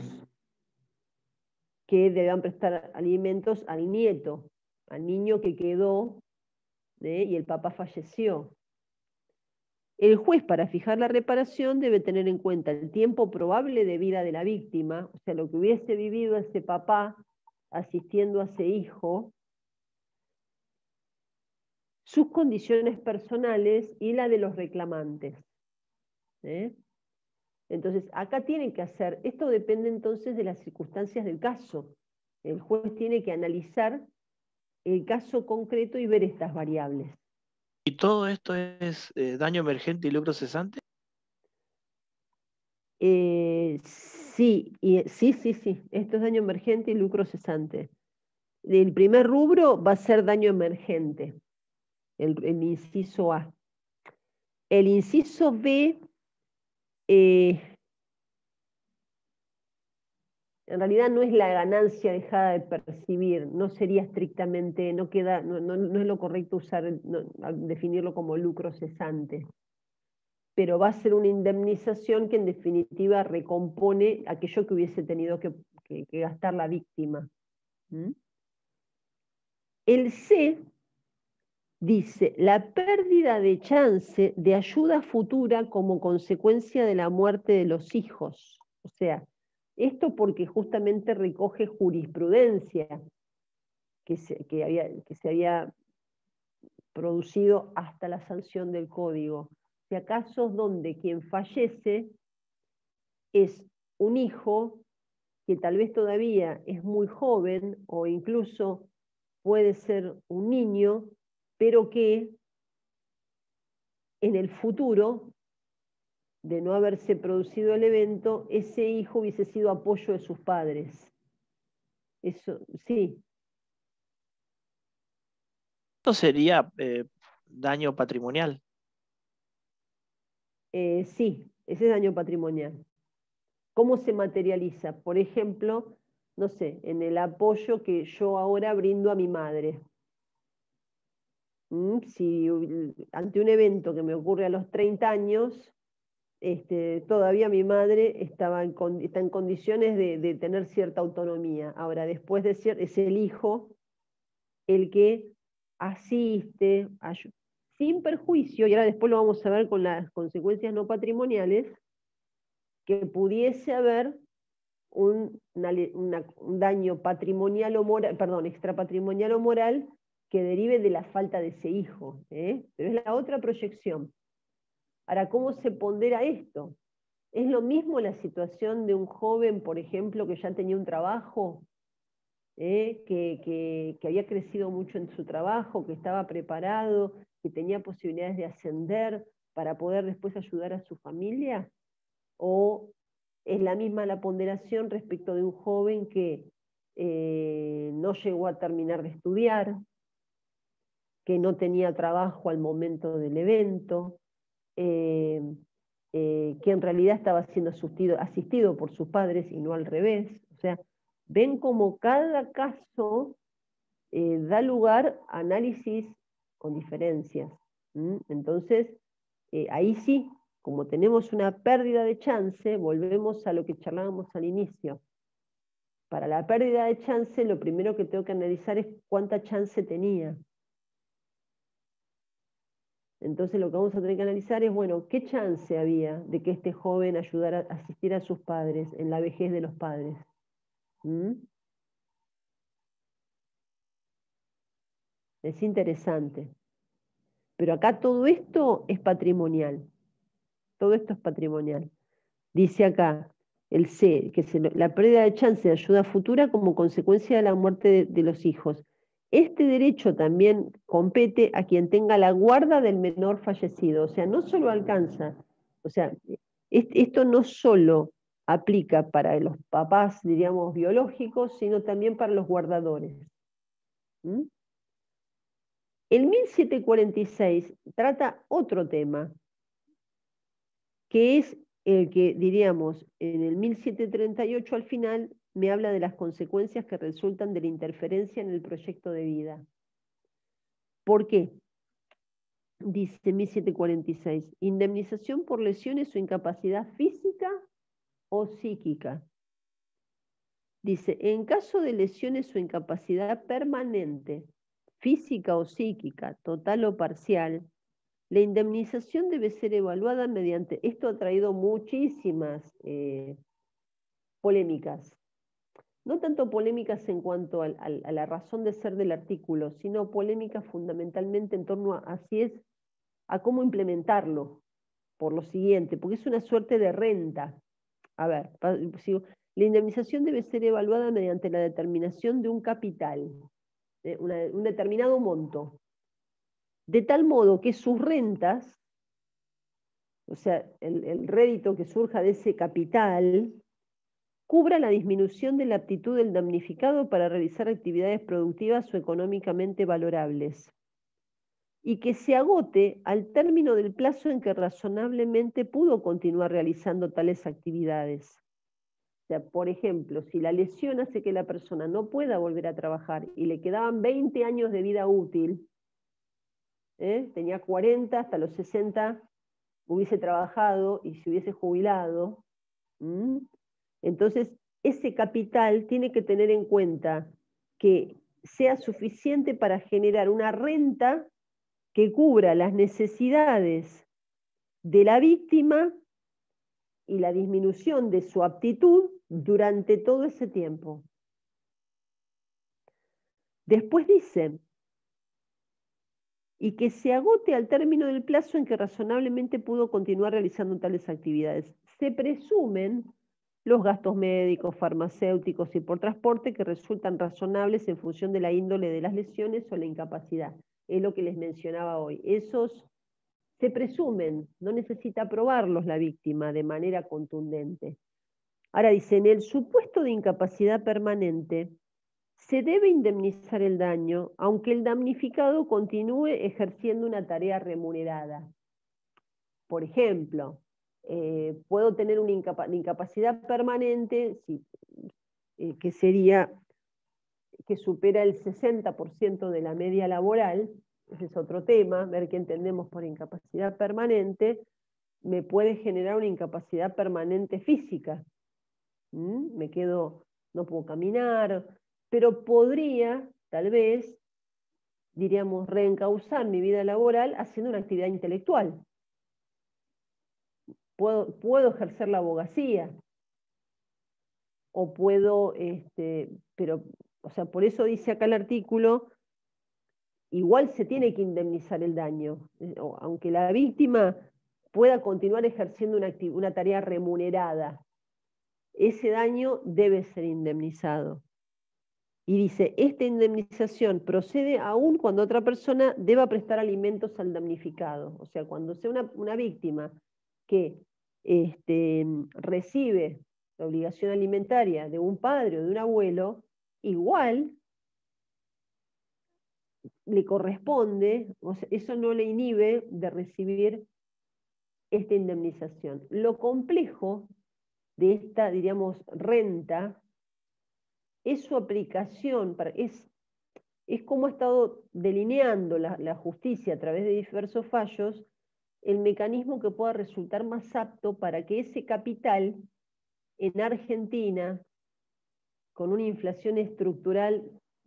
que deban prestar alimentos al nieto, al niño que quedó y el papá falleció. El juez, para fijar la reparación, debe tener en cuenta el tiempo probable de vida de la víctima, o sea, lo que hubiese vivido ese papá asistiendo a ese hijo, sus condiciones personales y la de los reclamantes. Entonces, acá tienen que hacer, esto depende entonces de las circunstancias del caso. El juez tiene que analizar el caso concreto y ver estas variables. ¿Y todo esto es daño emergente y lucro cesante? Sí, sí. Esto es daño emergente y lucro cesante. El primer rubro va a ser daño emergente, el inciso A. El inciso B, en realidad no es la ganancia dejada de percibir, no sería estrictamente, no es lo correcto definirlo como lucro cesante. Pero va a ser una indemnización que en definitiva recompone aquello que hubiese tenido que gastar la víctima. El C dice, la pérdida de chance de ayuda futura como consecuencia de la muerte de los hijos. O sea, esto porque justamente recoge jurisprudencia que se había producido hasta la sanción del código. O sea, casos donde quien fallece es un hijo que tal vez todavía es muy joven o incluso puede ser un niño, pero que en el futuro, de no haberse producido el evento, ese hijo hubiese sido apoyo de sus padres. Eso, sí. Esto sería daño patrimonial. Sí, ese es daño patrimonial. ¿Cómo se materializa? Por ejemplo, no sé, en el apoyo que yo ahora brindo a mi madre. Si ante un evento que me ocurre a los 30 años, todavía mi madre está en condiciones de tener cierta autonomía. Ahora, después de es el hijo el que asiste, sin perjuicio, y ahora después lo vamos a ver con las consecuencias no patrimoniales, que pudiese haber un daño patrimonial o moral, perdón, extrapatrimonial o moral que derive de la falta de ese hijo. Pero es la otra proyección. Ahora, ¿cómo se pondera esto? ¿Es lo mismo la situación de un joven, por ejemplo, que ya tenía un trabajo, que había crecido mucho en su trabajo, que estaba preparado, que tenía posibilidades de ascender para poder después ayudar a su familia? ¿O es la misma la ponderación respecto de un joven que no llegó a terminar de estudiar, que no tenía trabajo al momento del evento, que en realidad estaba siendo asistido por sus padres y no al revés? O sea, ven como cada caso da lugar a análisis con diferencias. Entonces, ahí sí, como tenemos una pérdida de chance, volvemos a lo que charlábamos al inicio. Para la pérdida de chance, lo primero que tengo que analizar es cuánta chance tenía. Entonces lo que vamos a tener que analizar es, bueno, ¿qué chance había de que este joven ayudara a asistir a sus padres en la vejez de los padres? Es interesante. Pero acá todo esto es patrimonial. Todo esto es patrimonial. Dice acá, la pérdida de chance de ayuda futura como consecuencia de la muerte de los hijos. Este derecho también compete a quien tenga la guarda del menor fallecido, o sea, no solo alcanza, o sea, esto no solo aplica para los papás, diríamos, biológicos, sino también para los guardadores. ¿Mm? El 1746 trata otro tema, que es el que, diríamos, en el 1738 al final me habla de las consecuencias que resultan de la interferencia en el proyecto de vida. ¿Por qué? Dice 1746, indemnización por lesiones o incapacidad física o psíquica. Dice, en caso de lesiones o incapacidad permanente, física o psíquica, total o parcial, la indemnización debe ser evaluada mediante... Esto ha traído muchísimas polémicas. No tanto polémicas en cuanto a la razón de ser del artículo, sino polémicas fundamentalmente en torno a cómo implementarlo, por lo siguiente, porque es una suerte de renta. A ver, la indemnización debe ser evaluada mediante la determinación de un capital, un determinado monto, de tal modo que sus rentas, o sea, el rédito que surja de ese capital, cubra la disminución de la aptitud del damnificado para realizar actividades productivas o económicamente valorables, y que se agote al término del plazo en que razonablemente pudo continuar realizando tales actividades. O sea, por ejemplo, si la lesión hace que la persona no pueda volver a trabajar y le quedaban 20 años de vida útil, tenía 40, hasta los 60 hubiese trabajado y se hubiese jubilado, entonces ese capital tiene que tener en cuenta que sea suficiente para generar una renta que cubra las necesidades de la víctima y la disminución de su aptitud durante todo ese tiempo. Después dice, y que se agote al término del plazo en que razonablemente pudo continuar realizando tales actividades. Se presumen los gastos médicos, farmacéuticos y por transporte que resultan razonables en función de la índole de las lesiones o la incapacidad. Es lo que les mencionaba hoy. Esos se presumen, no necesita probarlos la víctima de manera contundente. Ahora dice, en el supuesto de incapacidad permanente, se debe indemnizar el daño, aunque el damnificado continúe ejerciendo una tarea remunerada. Por ejemplo, puedo tener una incapacidad permanente, que sería que supera el 60% de la media laboral. Ese es otro tema, ver qué entendemos por incapacidad permanente. Me puede generar una incapacidad permanente física. Me quedo, no puedo caminar, pero podría, tal vez, diríamos, reencauzar mi vida laboral haciendo una actividad intelectual. Puedo ejercer la abogacía, o puedo, pero, o sea, por eso dice acá el artículo, igual se tiene que indemnizar el daño, aunque la víctima pueda continuar ejerciendo una tarea remunerada, ese daño debe ser indemnizado. Y dice, esta indemnización procede aún cuando otra persona deba prestar alimentos al damnificado. O sea, cuando sea una víctima que recibe la obligación alimentaria de un padre o de un abuelo, igual le corresponde, o sea, eso no le inhibe de recibir esta indemnización. Lo complejo de esta, diríamos, renta es su aplicación, es cómo ha estado delineando la justicia a través de diversos fallos el mecanismo que pueda resultar más apto para que ese capital en Argentina, con una inflación estructural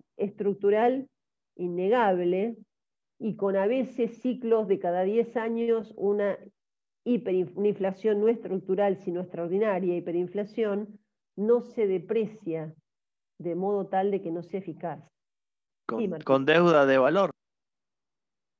innegable, y con a veces ciclos de cada 10 años una inflación no estructural, sino extraordinaria hiperinflación, no se deprecia de modo tal de que no sea eficaz. Con deuda de valor.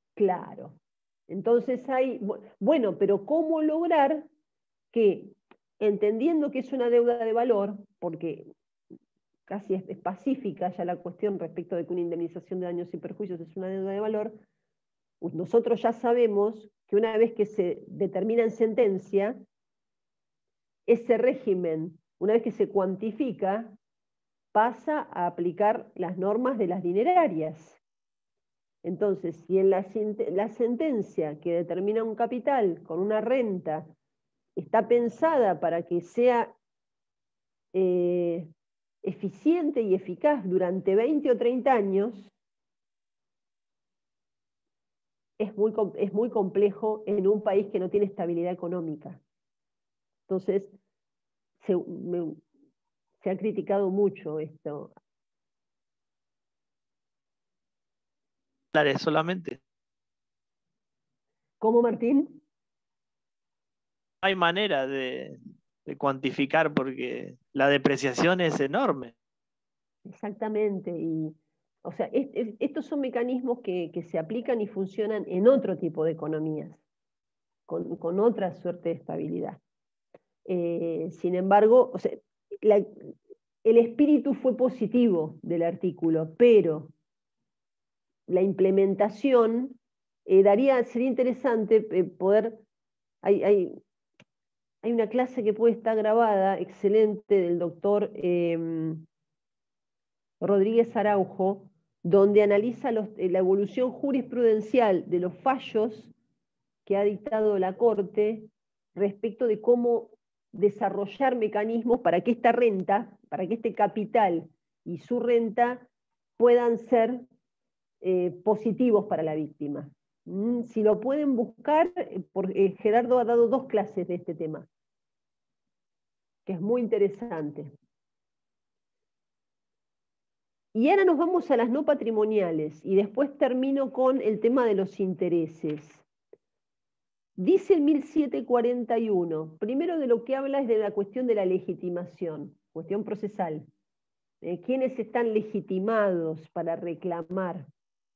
Claro. Entonces hay, bueno, pero ¿cómo lograr que entendiendo que es una deuda de valor, porque casi es pacífica ya la cuestión respecto de que una indemnización de daños y perjuicios es una deuda de valor, nosotros ya sabemos que una vez que se determina en sentencia, ese régimen, una vez que se cuantifica, pasa a aplicar las normas de las dinerarias. Entonces, si en la sentencia que determina un capital con una renta está pensada para que sea eficiente y eficaz durante 20 o 30 años, es muy complejo en un país que no tiene estabilidad económica. Entonces, se ha criticado mucho esto. Solamente. ¿Cómo, Martín? No hay manera de cuantificar porque la depreciación es enorme. Exactamente. O sea, estos son mecanismos que se aplican y funcionan en otro tipo de economías, con otra suerte de estabilidad. Sin embargo, o sea, el espíritu fue positivo del artículo, pero la implementación sería interesante poder. Hay una clase que puede estar grabada, excelente, del doctor Rodríguez Araujo, donde analiza la evolución jurisprudencial de los fallos que ha dictado la Corte respecto de cómo desarrollar mecanismos para que esta renta, para que este capital y su renta puedan ser positivos para la víctima. Si lo pueden buscar, Gerardo ha dado 2 clases de este tema, que es muy interesante. Y ahora nos vamos a las no patrimoniales y después termino con el tema de los intereses. Dice el 1741, primero de lo que habla es de la cuestión de la legitimación, cuestión procesal. ¿Quiénes están legitimados para reclamar?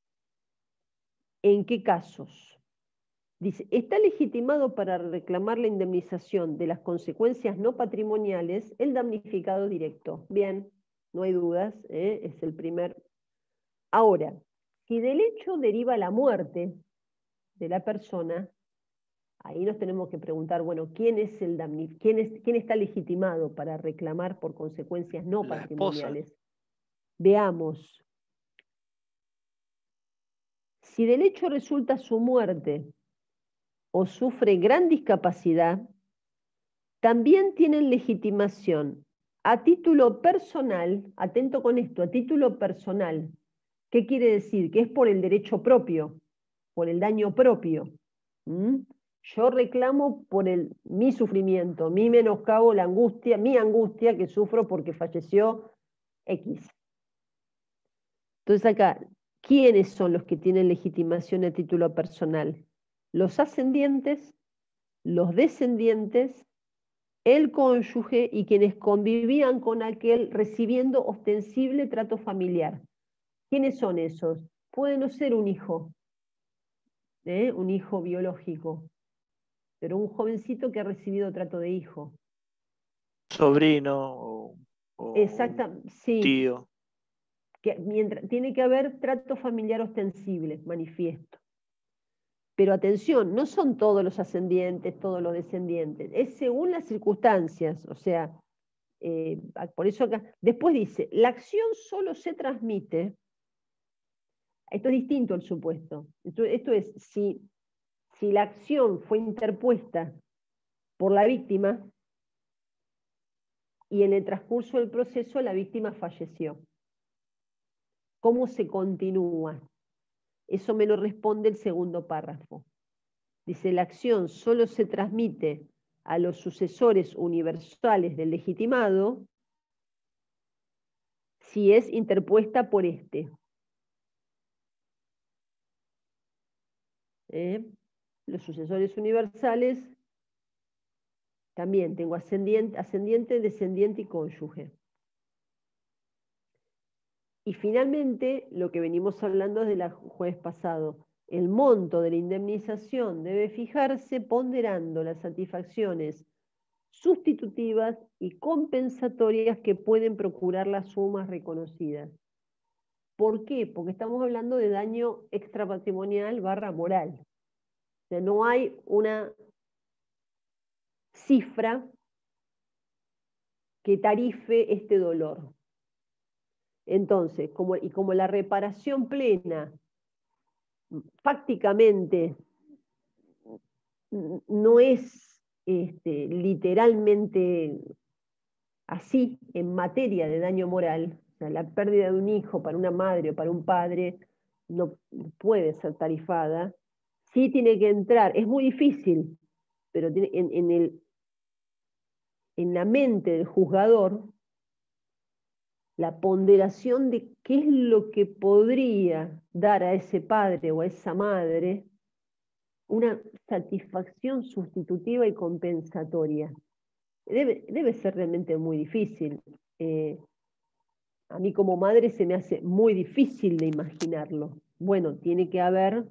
¿En qué casos? Dice, está legitimado para reclamar la indemnización de las consecuencias no patrimoniales el damnificado directo. Bien, no hay dudas, es el primer. Ahora, si del hecho deriva la muerte de la persona, ahí nos tenemos que preguntar, bueno, ¿quién es el quién está legitimado para reclamar por consecuencias no La patrimoniales? esposa. Veamos. Si del hecho resulta su muerte o sufre gran discapacidad, también tienen legitimación a título personal, atento con esto, a título personal. ¿Qué quiere decir? Que es por el derecho propio, por el daño propio. Yo reclamo por mi sufrimiento, mi menoscabo, mi angustia que sufro porque falleció X. Entonces acá, ¿quiénes son los que tienen legitimación a título personal? Los ascendientes, los descendientes, el cónyuge y quienes convivían con aquel recibiendo ostensible trato familiar. ¿Quiénes son esos? Puede no ser un hijo biológico, pero un jovencito que ha recibido trato de hijo. Sobrino o sí. tío. Tiene que haber trato familiar ostensible, manifiesto. Pero atención, no son todos los ascendientes, todos los descendientes, es según las circunstancias, o sea, por eso acá, después dice, la acción solo se transmite, esto es distinto al supuesto, esto es, si la acción fue interpuesta por la víctima y en el transcurso del proceso la víctima falleció. ¿Cómo se continúa? Eso me lo responde el segundo párrafo. Dice, la acción solo se transmite a los sucesores universales del legitimado si es interpuesta por este. Los sucesores universales, también tengo ascendiente, descendiente y cónyuge. Y finalmente, lo que venimos hablando desde el jueves pasado, el monto de la indemnización debe fijarse ponderando las satisfacciones sustitutivas y compensatorias que pueden procurar las sumas reconocidas. ¿Por qué? Porque estamos hablando de daño extrapatrimonial / moral. O sea, no hay una cifra que tarife este dolor. Entonces, como la reparación plena fácticamente no es literalmente así en materia de daño moral, o sea, la pérdida de un hijo para una madre o para un padre no puede ser tarifada, sí tiene que entrar, es muy difícil, pero en la mente del juzgador, la ponderación de qué es lo que podría dar a ese padre o a esa madre una satisfacción sustitutiva y compensatoria. Debe ser realmente muy difícil. A mí como madre se me hace muy difícil de imaginarlo. Bueno, tiene que haber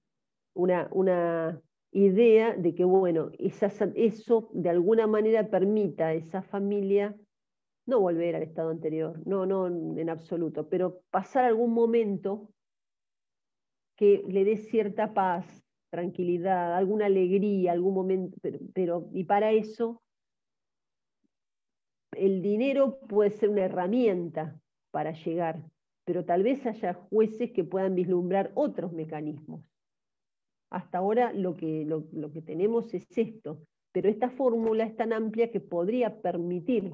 una idea de que, bueno, eso de alguna manera permita a esa familia no volver al estado anterior, no en absoluto, pero pasar algún momento que le dé cierta paz, tranquilidad, alguna alegría, algún momento, y para eso el dinero puede ser una herramienta para llegar, pero tal vez haya jueces que puedan vislumbrar otros mecanismos. Hasta ahora lo que tenemos es esto, pero esta fórmula es tan amplia que podría permitir.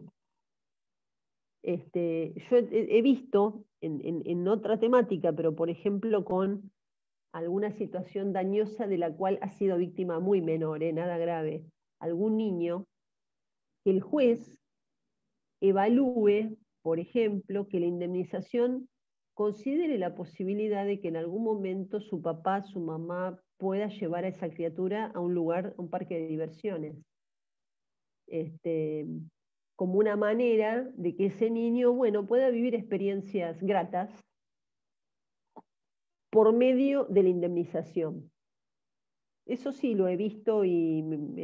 Yo he visto en otra temática, pero por ejemplo con alguna situación dañosa de la cual ha sido víctima muy menor, nada grave, algún niño, que el juez evalúe, por ejemplo, que la indemnización considere la posibilidad de que en algún momento su papá, su mamá pueda llevar a esa criatura a un lugar, a un parque de diversiones. Como una manera de que ese niño, bueno, pueda vivir experiencias gratas por medio de la indemnización. Eso sí lo he visto y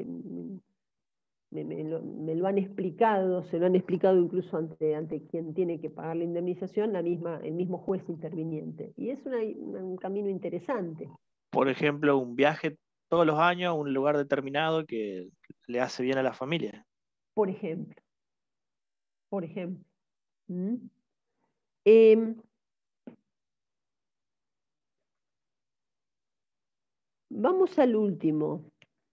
me lo han explicado, se lo han explicado incluso ante quien tiene que pagar la indemnización, el mismo juez interviniente. Y es un camino interesante. Por ejemplo, un viaje todos los años a un lugar determinado que le hace bien a la familia. Por ejemplo. Vamos al último.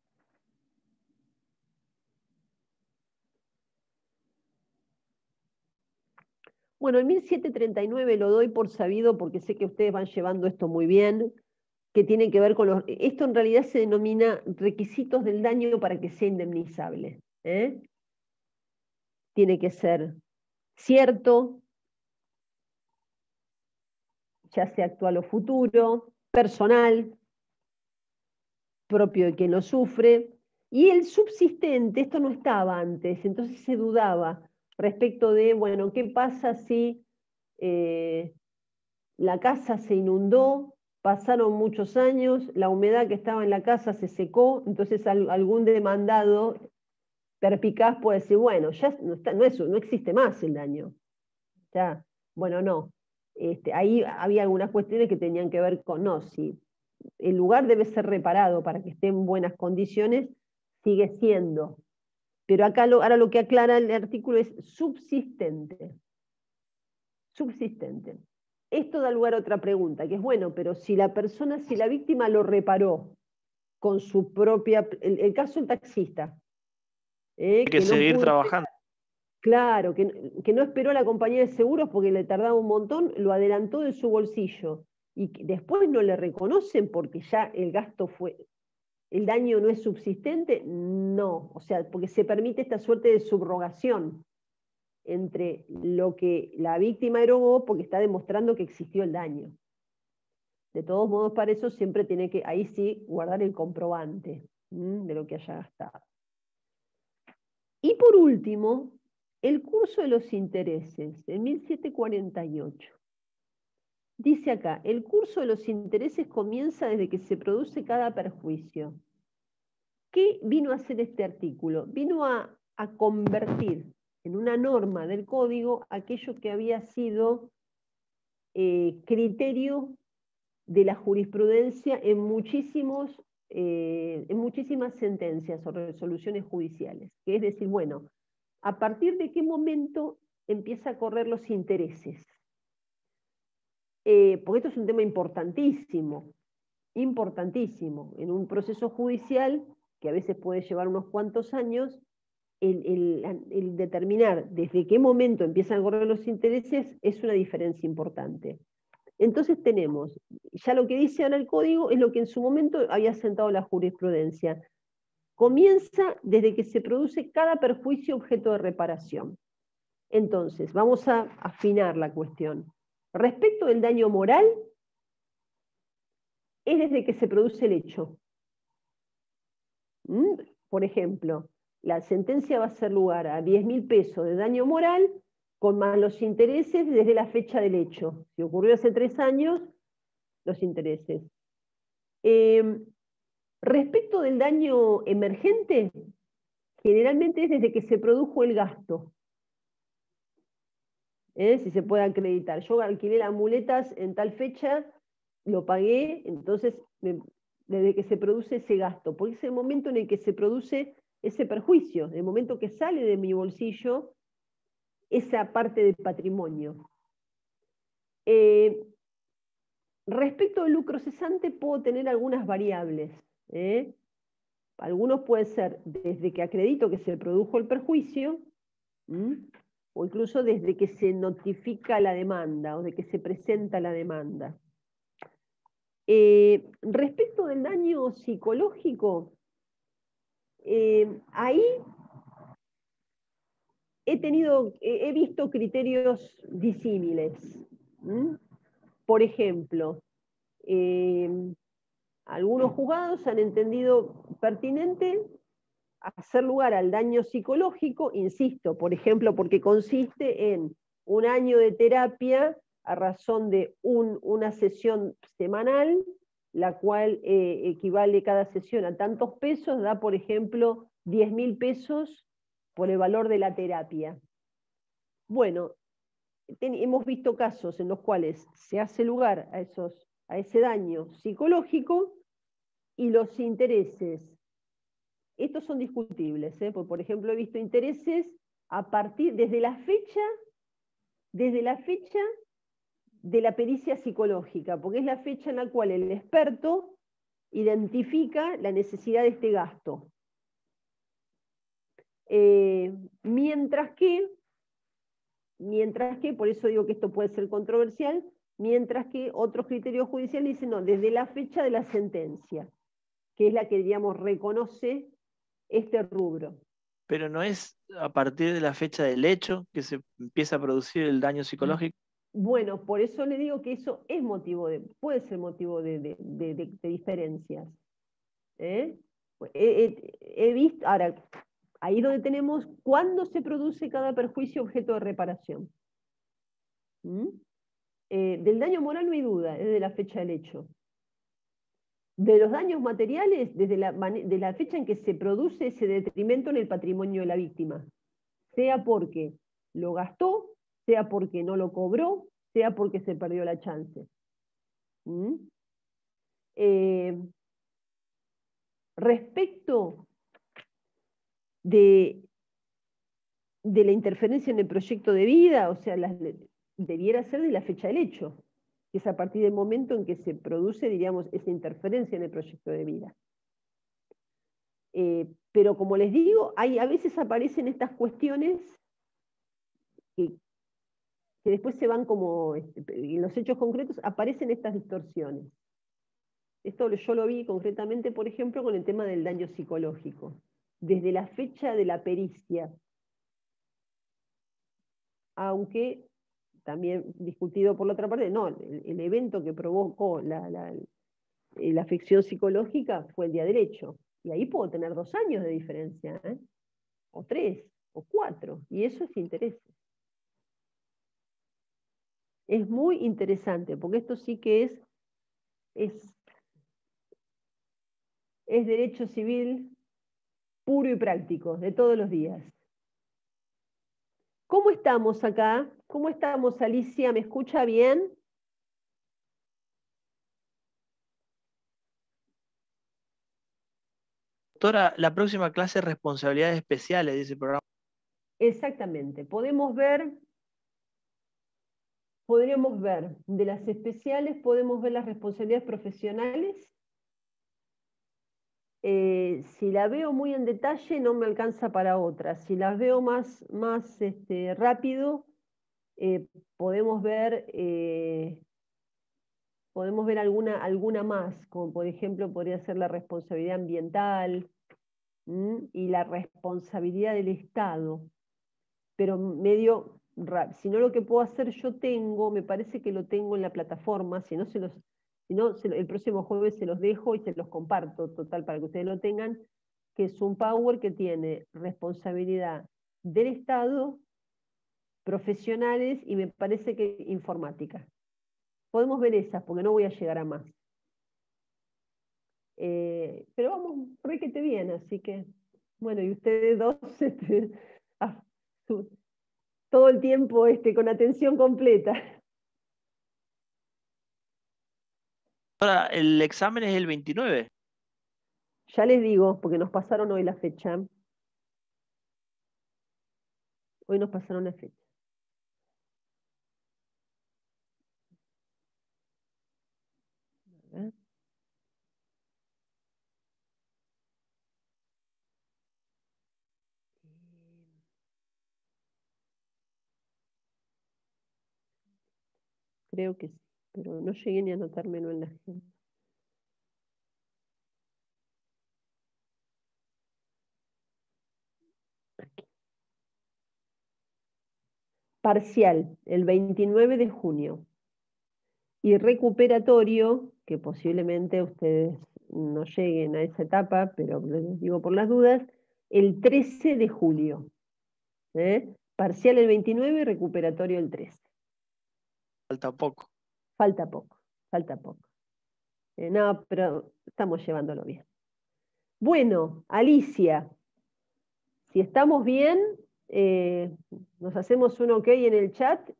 Bueno, el 1739 lo doy por sabido porque sé que ustedes van llevando esto muy bien, que tiene que ver con los... Esto en realidad se denomina requisitos del daño para que sea indemnizable. Tiene que ser cierto, ya sea actual o futuro, personal, propio de quien lo sufre, y el subsistente, esto no estaba antes, entonces se dudaba respecto de, bueno, ¿qué pasa si la casa se inundó, pasaron muchos años, la humedad que estaba en la casa se secó, entonces algún demandado perpicaz puede decir, bueno, ya no existe más el daño. Ya, bueno, no. Ahí había algunas cuestiones que tenían que ver con, no, si el lugar debe ser reparado para que esté en buenas condiciones, sigue siendo. Pero acá ahora lo que aclara el artículo es subsistente. Subsistente. Esto da lugar a otra pregunta, que es, bueno, pero si la víctima lo reparó con su propia... El caso del taxista. Hay que seguir trabajando. Claro, que no esperó a la compañía de seguros porque le tardaba un montón, lo adelantó de su bolsillo. Y después no le reconocen porque ya el gasto el daño no es subsistente, no. O sea, porque se permite esta suerte de subrogación entre lo que la víctima erogó porque está demostrando que existió el daño. De todos modos, para eso siempre tiene que, ahí sí, guardar el comprobante de lo que haya gastado. Y por último, el curso de los intereses, en 1748. Dice acá, el curso de los intereses comienza desde que se produce cada perjuicio. ¿Qué vino a hacer este artículo? Vino a a convertir en una norma del código aquello que había sido criterio de la jurisprudencia en muchísimas sentencias o resoluciones judiciales. Que es decir, bueno, ¿a partir de qué momento empieza a correr los intereses? Porque esto es un tema importantísimo, importantísimo. En un proceso judicial, que a veces puede llevar unos cuantos años, el determinar desde qué momento empiezan a correr los intereses es una diferencia importante. Entonces tenemos, ya lo que dice ahora el código es lo que en su momento había sentado la jurisprudencia. Comienza desde que se produce cada perjuicio objeto de reparación. Entonces, vamos a afinar la cuestión. Respecto del daño moral, es desde que se produce el hecho. Por ejemplo, la sentencia va a ser lugar a 10.000 pesos de daño moral con más los intereses desde la fecha del hecho. Si ocurrió hace 3 años, los intereses. Respecto del daño emergente, generalmente es desde que se produjo el gasto. Si se puede acreditar. Yo alquilé las muletas en tal fecha, lo pagué, entonces desde que se produce ese gasto, porque es el momento en el que se produce ese perjuicio, el momento que sale de mi bolsillo esa parte del patrimonio. Respecto al lucro cesante puedo tener algunas variables. Algunos pueden ser desde que acredito que se produjo el perjuicio, o incluso desde que se notifica la demanda o de que se presenta la demanda. Respecto del daño psicológico, ahí he visto criterios disímiles. Por ejemplo, algunos juzgados han entendido pertinente hacer lugar al daño psicológico, insisto, por ejemplo, porque consiste en un año de terapia a razón de una sesión semanal, la cual equivale cada sesión a tantos pesos, da, por ejemplo, 10.000 pesos por el valor de la terapia. Bueno, hemos visto casos en los cuales se hace lugar a ese daño psicológico y los intereses. Estos son discutibles, porque, por ejemplo, he visto intereses a partir desde la fecha de la pericia psicológica, porque es la fecha en la cual el experto identifica la necesidad de este gasto. Mientras que, por eso digo que esto puede ser controversial, mientras que otros criterios judiciales dicen, no, desde la fecha de la sentencia, que es la que, digamos, reconoce este rubro. Pero no es a partir de la fecha del hecho que se empieza a producir el daño psicológico. Bueno, por eso le digo que eso es puede ser motivo de diferencias. He visto, ahora, ahí es donde tenemos cuándo se produce cada perjuicio objeto de reparación. Del daño moral no hay duda, es de la fecha del hecho. De los daños materiales, desde de la fecha en que se produce ese detrimento en el patrimonio de la víctima, sea porque lo gastó, sea porque no lo cobró, sea porque se perdió la chance. Respecto de la interferencia en el proyecto de vida, o sea, debiera ser de la fecha del hecho, que es a partir del momento en que se produce, diríamos, esa interferencia en el proyecto de vida. Pero como les digo, a veces aparecen estas cuestiones que después se van como, en los hechos concretos aparecen estas distorsiones. Esto yo lo vi concretamente, por ejemplo, con el tema del daño psicológico. Desde la fecha de la pericia, aunque también discutido por la otra parte, no, el evento que provocó la afección psicológica fue el día del hecho. Y ahí puedo tener 2 años de diferencia, o 3, o 4, y eso es interés. Es muy interesante, porque esto sí que es derecho civil puro y práctico, de todos los días. ¿Cómo estamos acá? ¿Cómo estamos, Alicia? ¿Me escucha bien? Doctora, la próxima clase es responsabilidades especiales, dice el programa. Exactamente. Podríamos ver de las especiales, podemos ver las responsabilidades profesionales. Si la veo muy en detalle, no me alcanza para otra. Si las veo más rápido, eh, podemos ver, eh, podemos ver alguna más, como por ejemplo podría ser la responsabilidad ambiental y la responsabilidad del Estado. Pero medio, si no lo que puedo hacer yo me parece que lo tengo en la plataforma, si no, el próximo jueves se los dejo y se los comparto, total, para que ustedes lo tengan, que es un Power que tiene responsabilidad del Estado, profesionales y me parece que informática. Podemos ver esas, porque no voy a llegar a más. Pero vamos, requete bien, así que, bueno, y ustedes dos, ah, todo el tiempo con atención completa. Ahora, el examen es el 29. Ya les digo, porque nos pasaron hoy la fecha. Hoy nos pasaron la fecha. A ver. Creo que sí, pero no llegué ni a anotármelo en la agenda. Aquí. Parcial, el 29 de junio. Y recuperatorio, que posiblemente ustedes no lleguen a esa etapa, pero les digo por las dudas, el 13 de julio. Parcial el 29 y recuperatorio el 13. Falta poco. Falta poco, falta poco. No, pero estamos llevándolo bien. Bueno, Alicia, si estamos bien, nos hacemos un ok en el chat.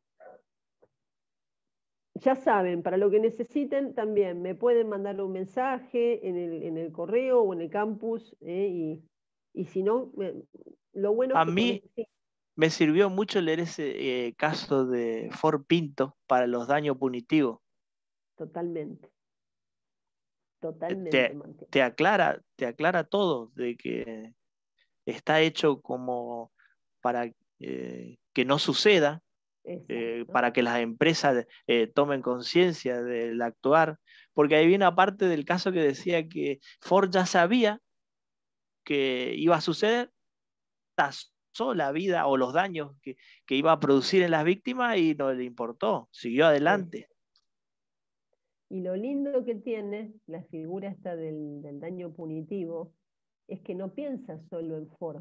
Ya saben, para lo que necesiten también me pueden mandar un mensaje en el correo o en el campus, y si no, lo bueno es A que con mí este, me sirvió mucho leer ese caso de Ford Pinto para los daños punitivos. totalmente, Eh, totalmente, Te, Mantel. te aclara todo, de que está hecho como para que no suceda, Exacto. para que las empresas tomen conciencia del actuar, porque ahí viene aparte del caso que decía que Ford ya sabía que iba a suceder, tasó la vida o los daños que iba a producir en las víctimas y no le importó, siguió adelante. Y lo lindo que tiene la figura esta del daño punitivo es que no piensa solo en Ford,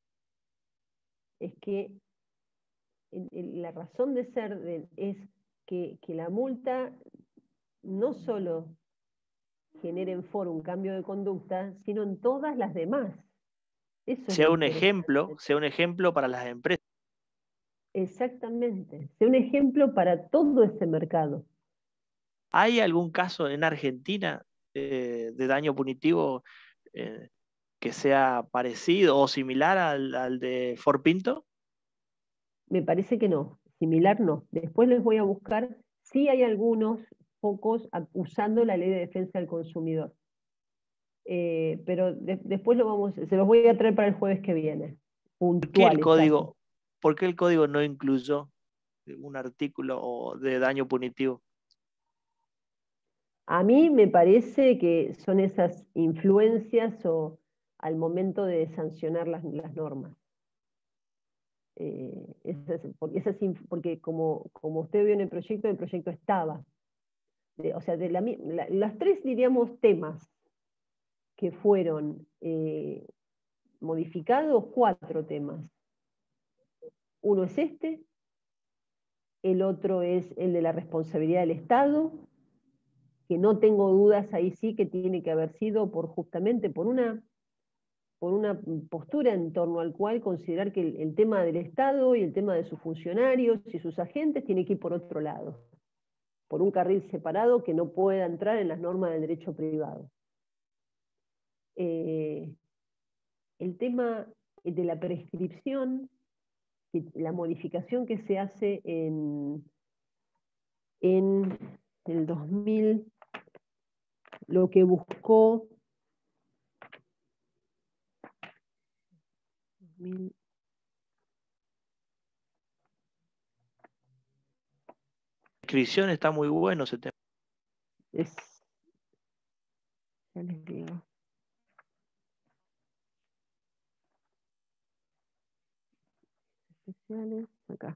es que la razón de ser es que la multa no solo genere en Ford un cambio de conducta, sino en todas las demás. Eso es lo interesante. Sea un ejemplo para las empresas. Exactamente. Sea un ejemplo para todo ese mercado. ¿Hay algún caso en Argentina de daño punitivo que sea parecido o similar al de Ford Pinto? Me parece que no. Similar no. Después les voy a buscar. Sí hay algunos pocos usando la ley de defensa del consumidor. Pero después se los voy a traer para el jueves que viene. Puntuales casos. ¿Por qué el código no incluyó un artículo de daño punitivo? A mí me parece que son esas influencias o al momento de sancionar las normas. Porque como usted vio en el proyecto estaba. O sea, las tres, diríamos, temas que fueron modificados, 4 temas. Uno es el otro es el de la responsabilidad del Estado, que no tengo dudas ahí sí que tiene que haber sido justamente por una por una postura en torno al cual considerar que el tema del Estado y el tema de sus funcionarios y sus agentes tiene que ir por otro lado, por un carril separado que no pueda entrar en las normas del derecho privado. El tema de la prescripción, la modificación que se hace en el 2000, lo que buscó la prescripción está muy bueno ese tema. Ya les digo. Especiales, acá.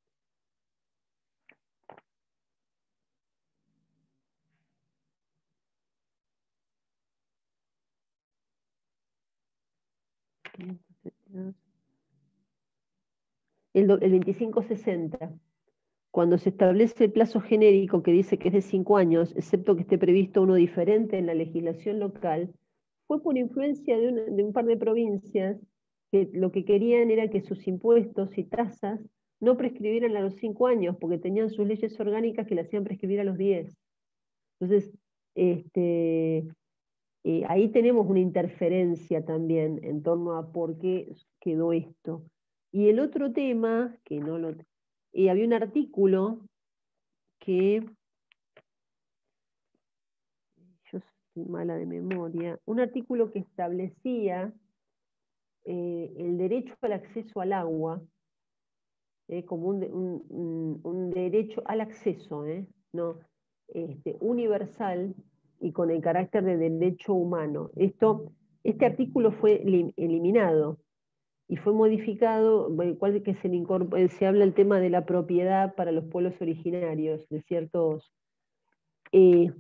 El 2560, cuando se establece el plazo genérico que dice que es de 5 años, excepto que esté previsto uno diferente en la legislación local, fue por influencia de un par de provincias que lo que querían era que sus impuestos y tasas no prescribieran a los 5 años, porque tenían sus leyes orgánicas que le hacían prescribir a los 10. Entonces, ahí tenemos una interferencia también en torno a por qué quedó esto. Y el otro tema, que no lo... había un artículo que... Yo soy mala de memoria. Un artículo que establecía el derecho al acceso al agua como un derecho al acceso, no, universal y con el carácter de derecho humano. Este artículo fue eliminado y fue modificado, cual que se habla el tema de la propiedad para los pueblos originarios de ciertos... y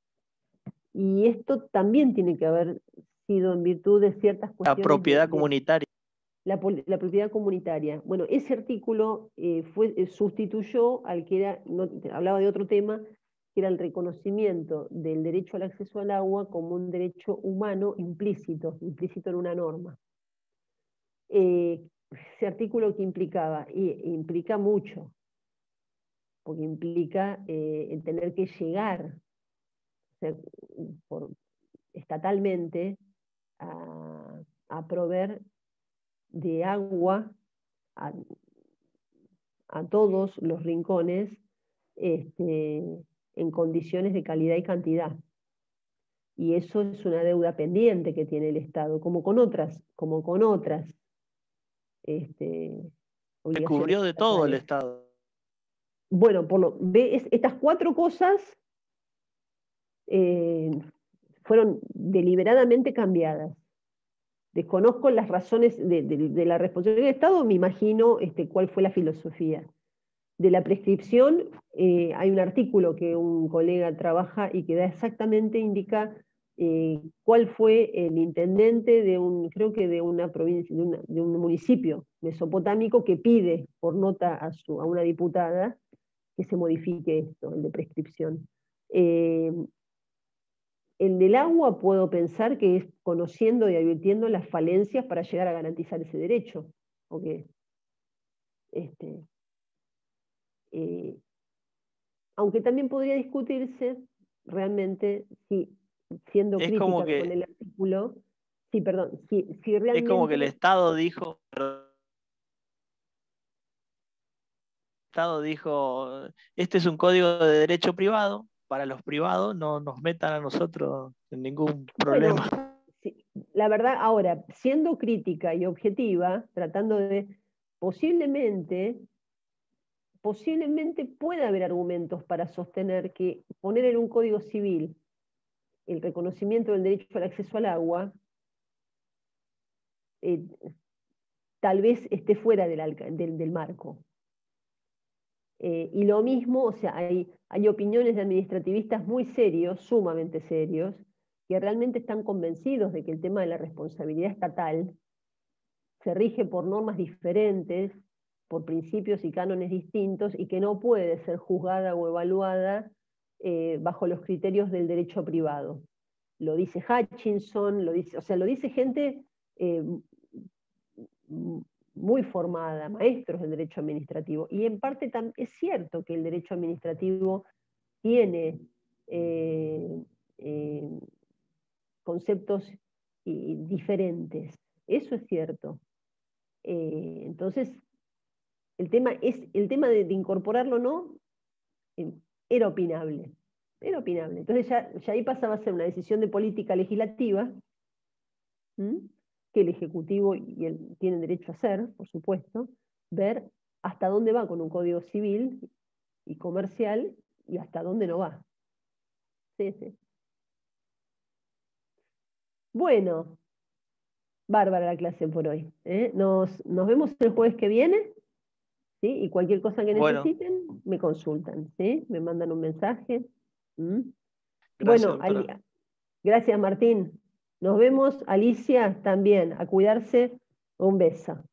esto también tiene que haber sido en virtud de ciertas cuestiones... La propiedad comunitaria. La propiedad comunitaria. Bueno, ese artículo sustituyó al que era, hablaba de otro tema, que era el reconocimiento del derecho al acceso al agua como un derecho humano implícito en una norma. Ese artículo que implicaba, implica mucho, porque implica el tener que llegar estatalmente a proveer de agua a todos los rincones en condiciones de calidad y cantidad. Y eso es una deuda pendiente que tiene el Estado, como con otras. Se cubrió de todo el Estado. Bueno, estas 4 cosas fueron deliberadamente cambiadas. Desconozco las razones de la responsabilidad del Estado, me imagino cuál fue la filosofía. De la prescripción, hay un artículo que un colega trabaja y que exactamente indica cuál fue el intendente creo que de una provincia, de un municipio mesopotámico que pide por nota a una diputada que se modifique esto, el de prescripción. El del agua puedo pensar que es conociendo y advirtiendo las falencias para llegar a garantizar ese derecho. Porque, aunque también podría discutirse realmente si, siendo es crítica como que, con el artículo, si realmente... Es como que el Estado dijo, este es un código de derecho privado, para los privados no nos metan a nosotros en ningún problema. Bueno, sí, la verdad, ahora, siendo crítica y objetiva, tratando de posiblemente pueda haber argumentos para sostener que poner en un código civil el reconocimiento del derecho al acceso al agua tal vez esté fuera del marco. Y lo mismo, o sea, hay opiniones de administrativistas muy serios, sumamente serios, que realmente están convencidos de que el tema de la responsabilidad estatal se rige por normas diferentes, por principios y cánones distintos, y que no puede ser juzgada o evaluada bajo los criterios del derecho privado. Lo dice Hutchinson, lo dice gente muy formada, maestros del derecho administrativo. Y en parte es cierto que el derecho administrativo tiene conceptos diferentes. Eso es cierto. Entonces, el tema de incorporarlo o no, era opinable. Era opinable. Entonces ya ahí pasaba a ser una decisión de política legislativa, que el Ejecutivo tienen derecho a hacer, por supuesto, ver hasta dónde va con un código civil y comercial y hasta dónde no va. Sí, sí. Bueno, bárbara la clase por hoy. Nos vemos el jueves que viene, ¿sí? Y cualquier cosa que Bueno, necesiten, me consultan, ¿sí? Me mandan un mensaje. gracias, Bueno, doctora. gracias, Martín. Nos vemos, Alicia, también. A cuidarse. Un beso.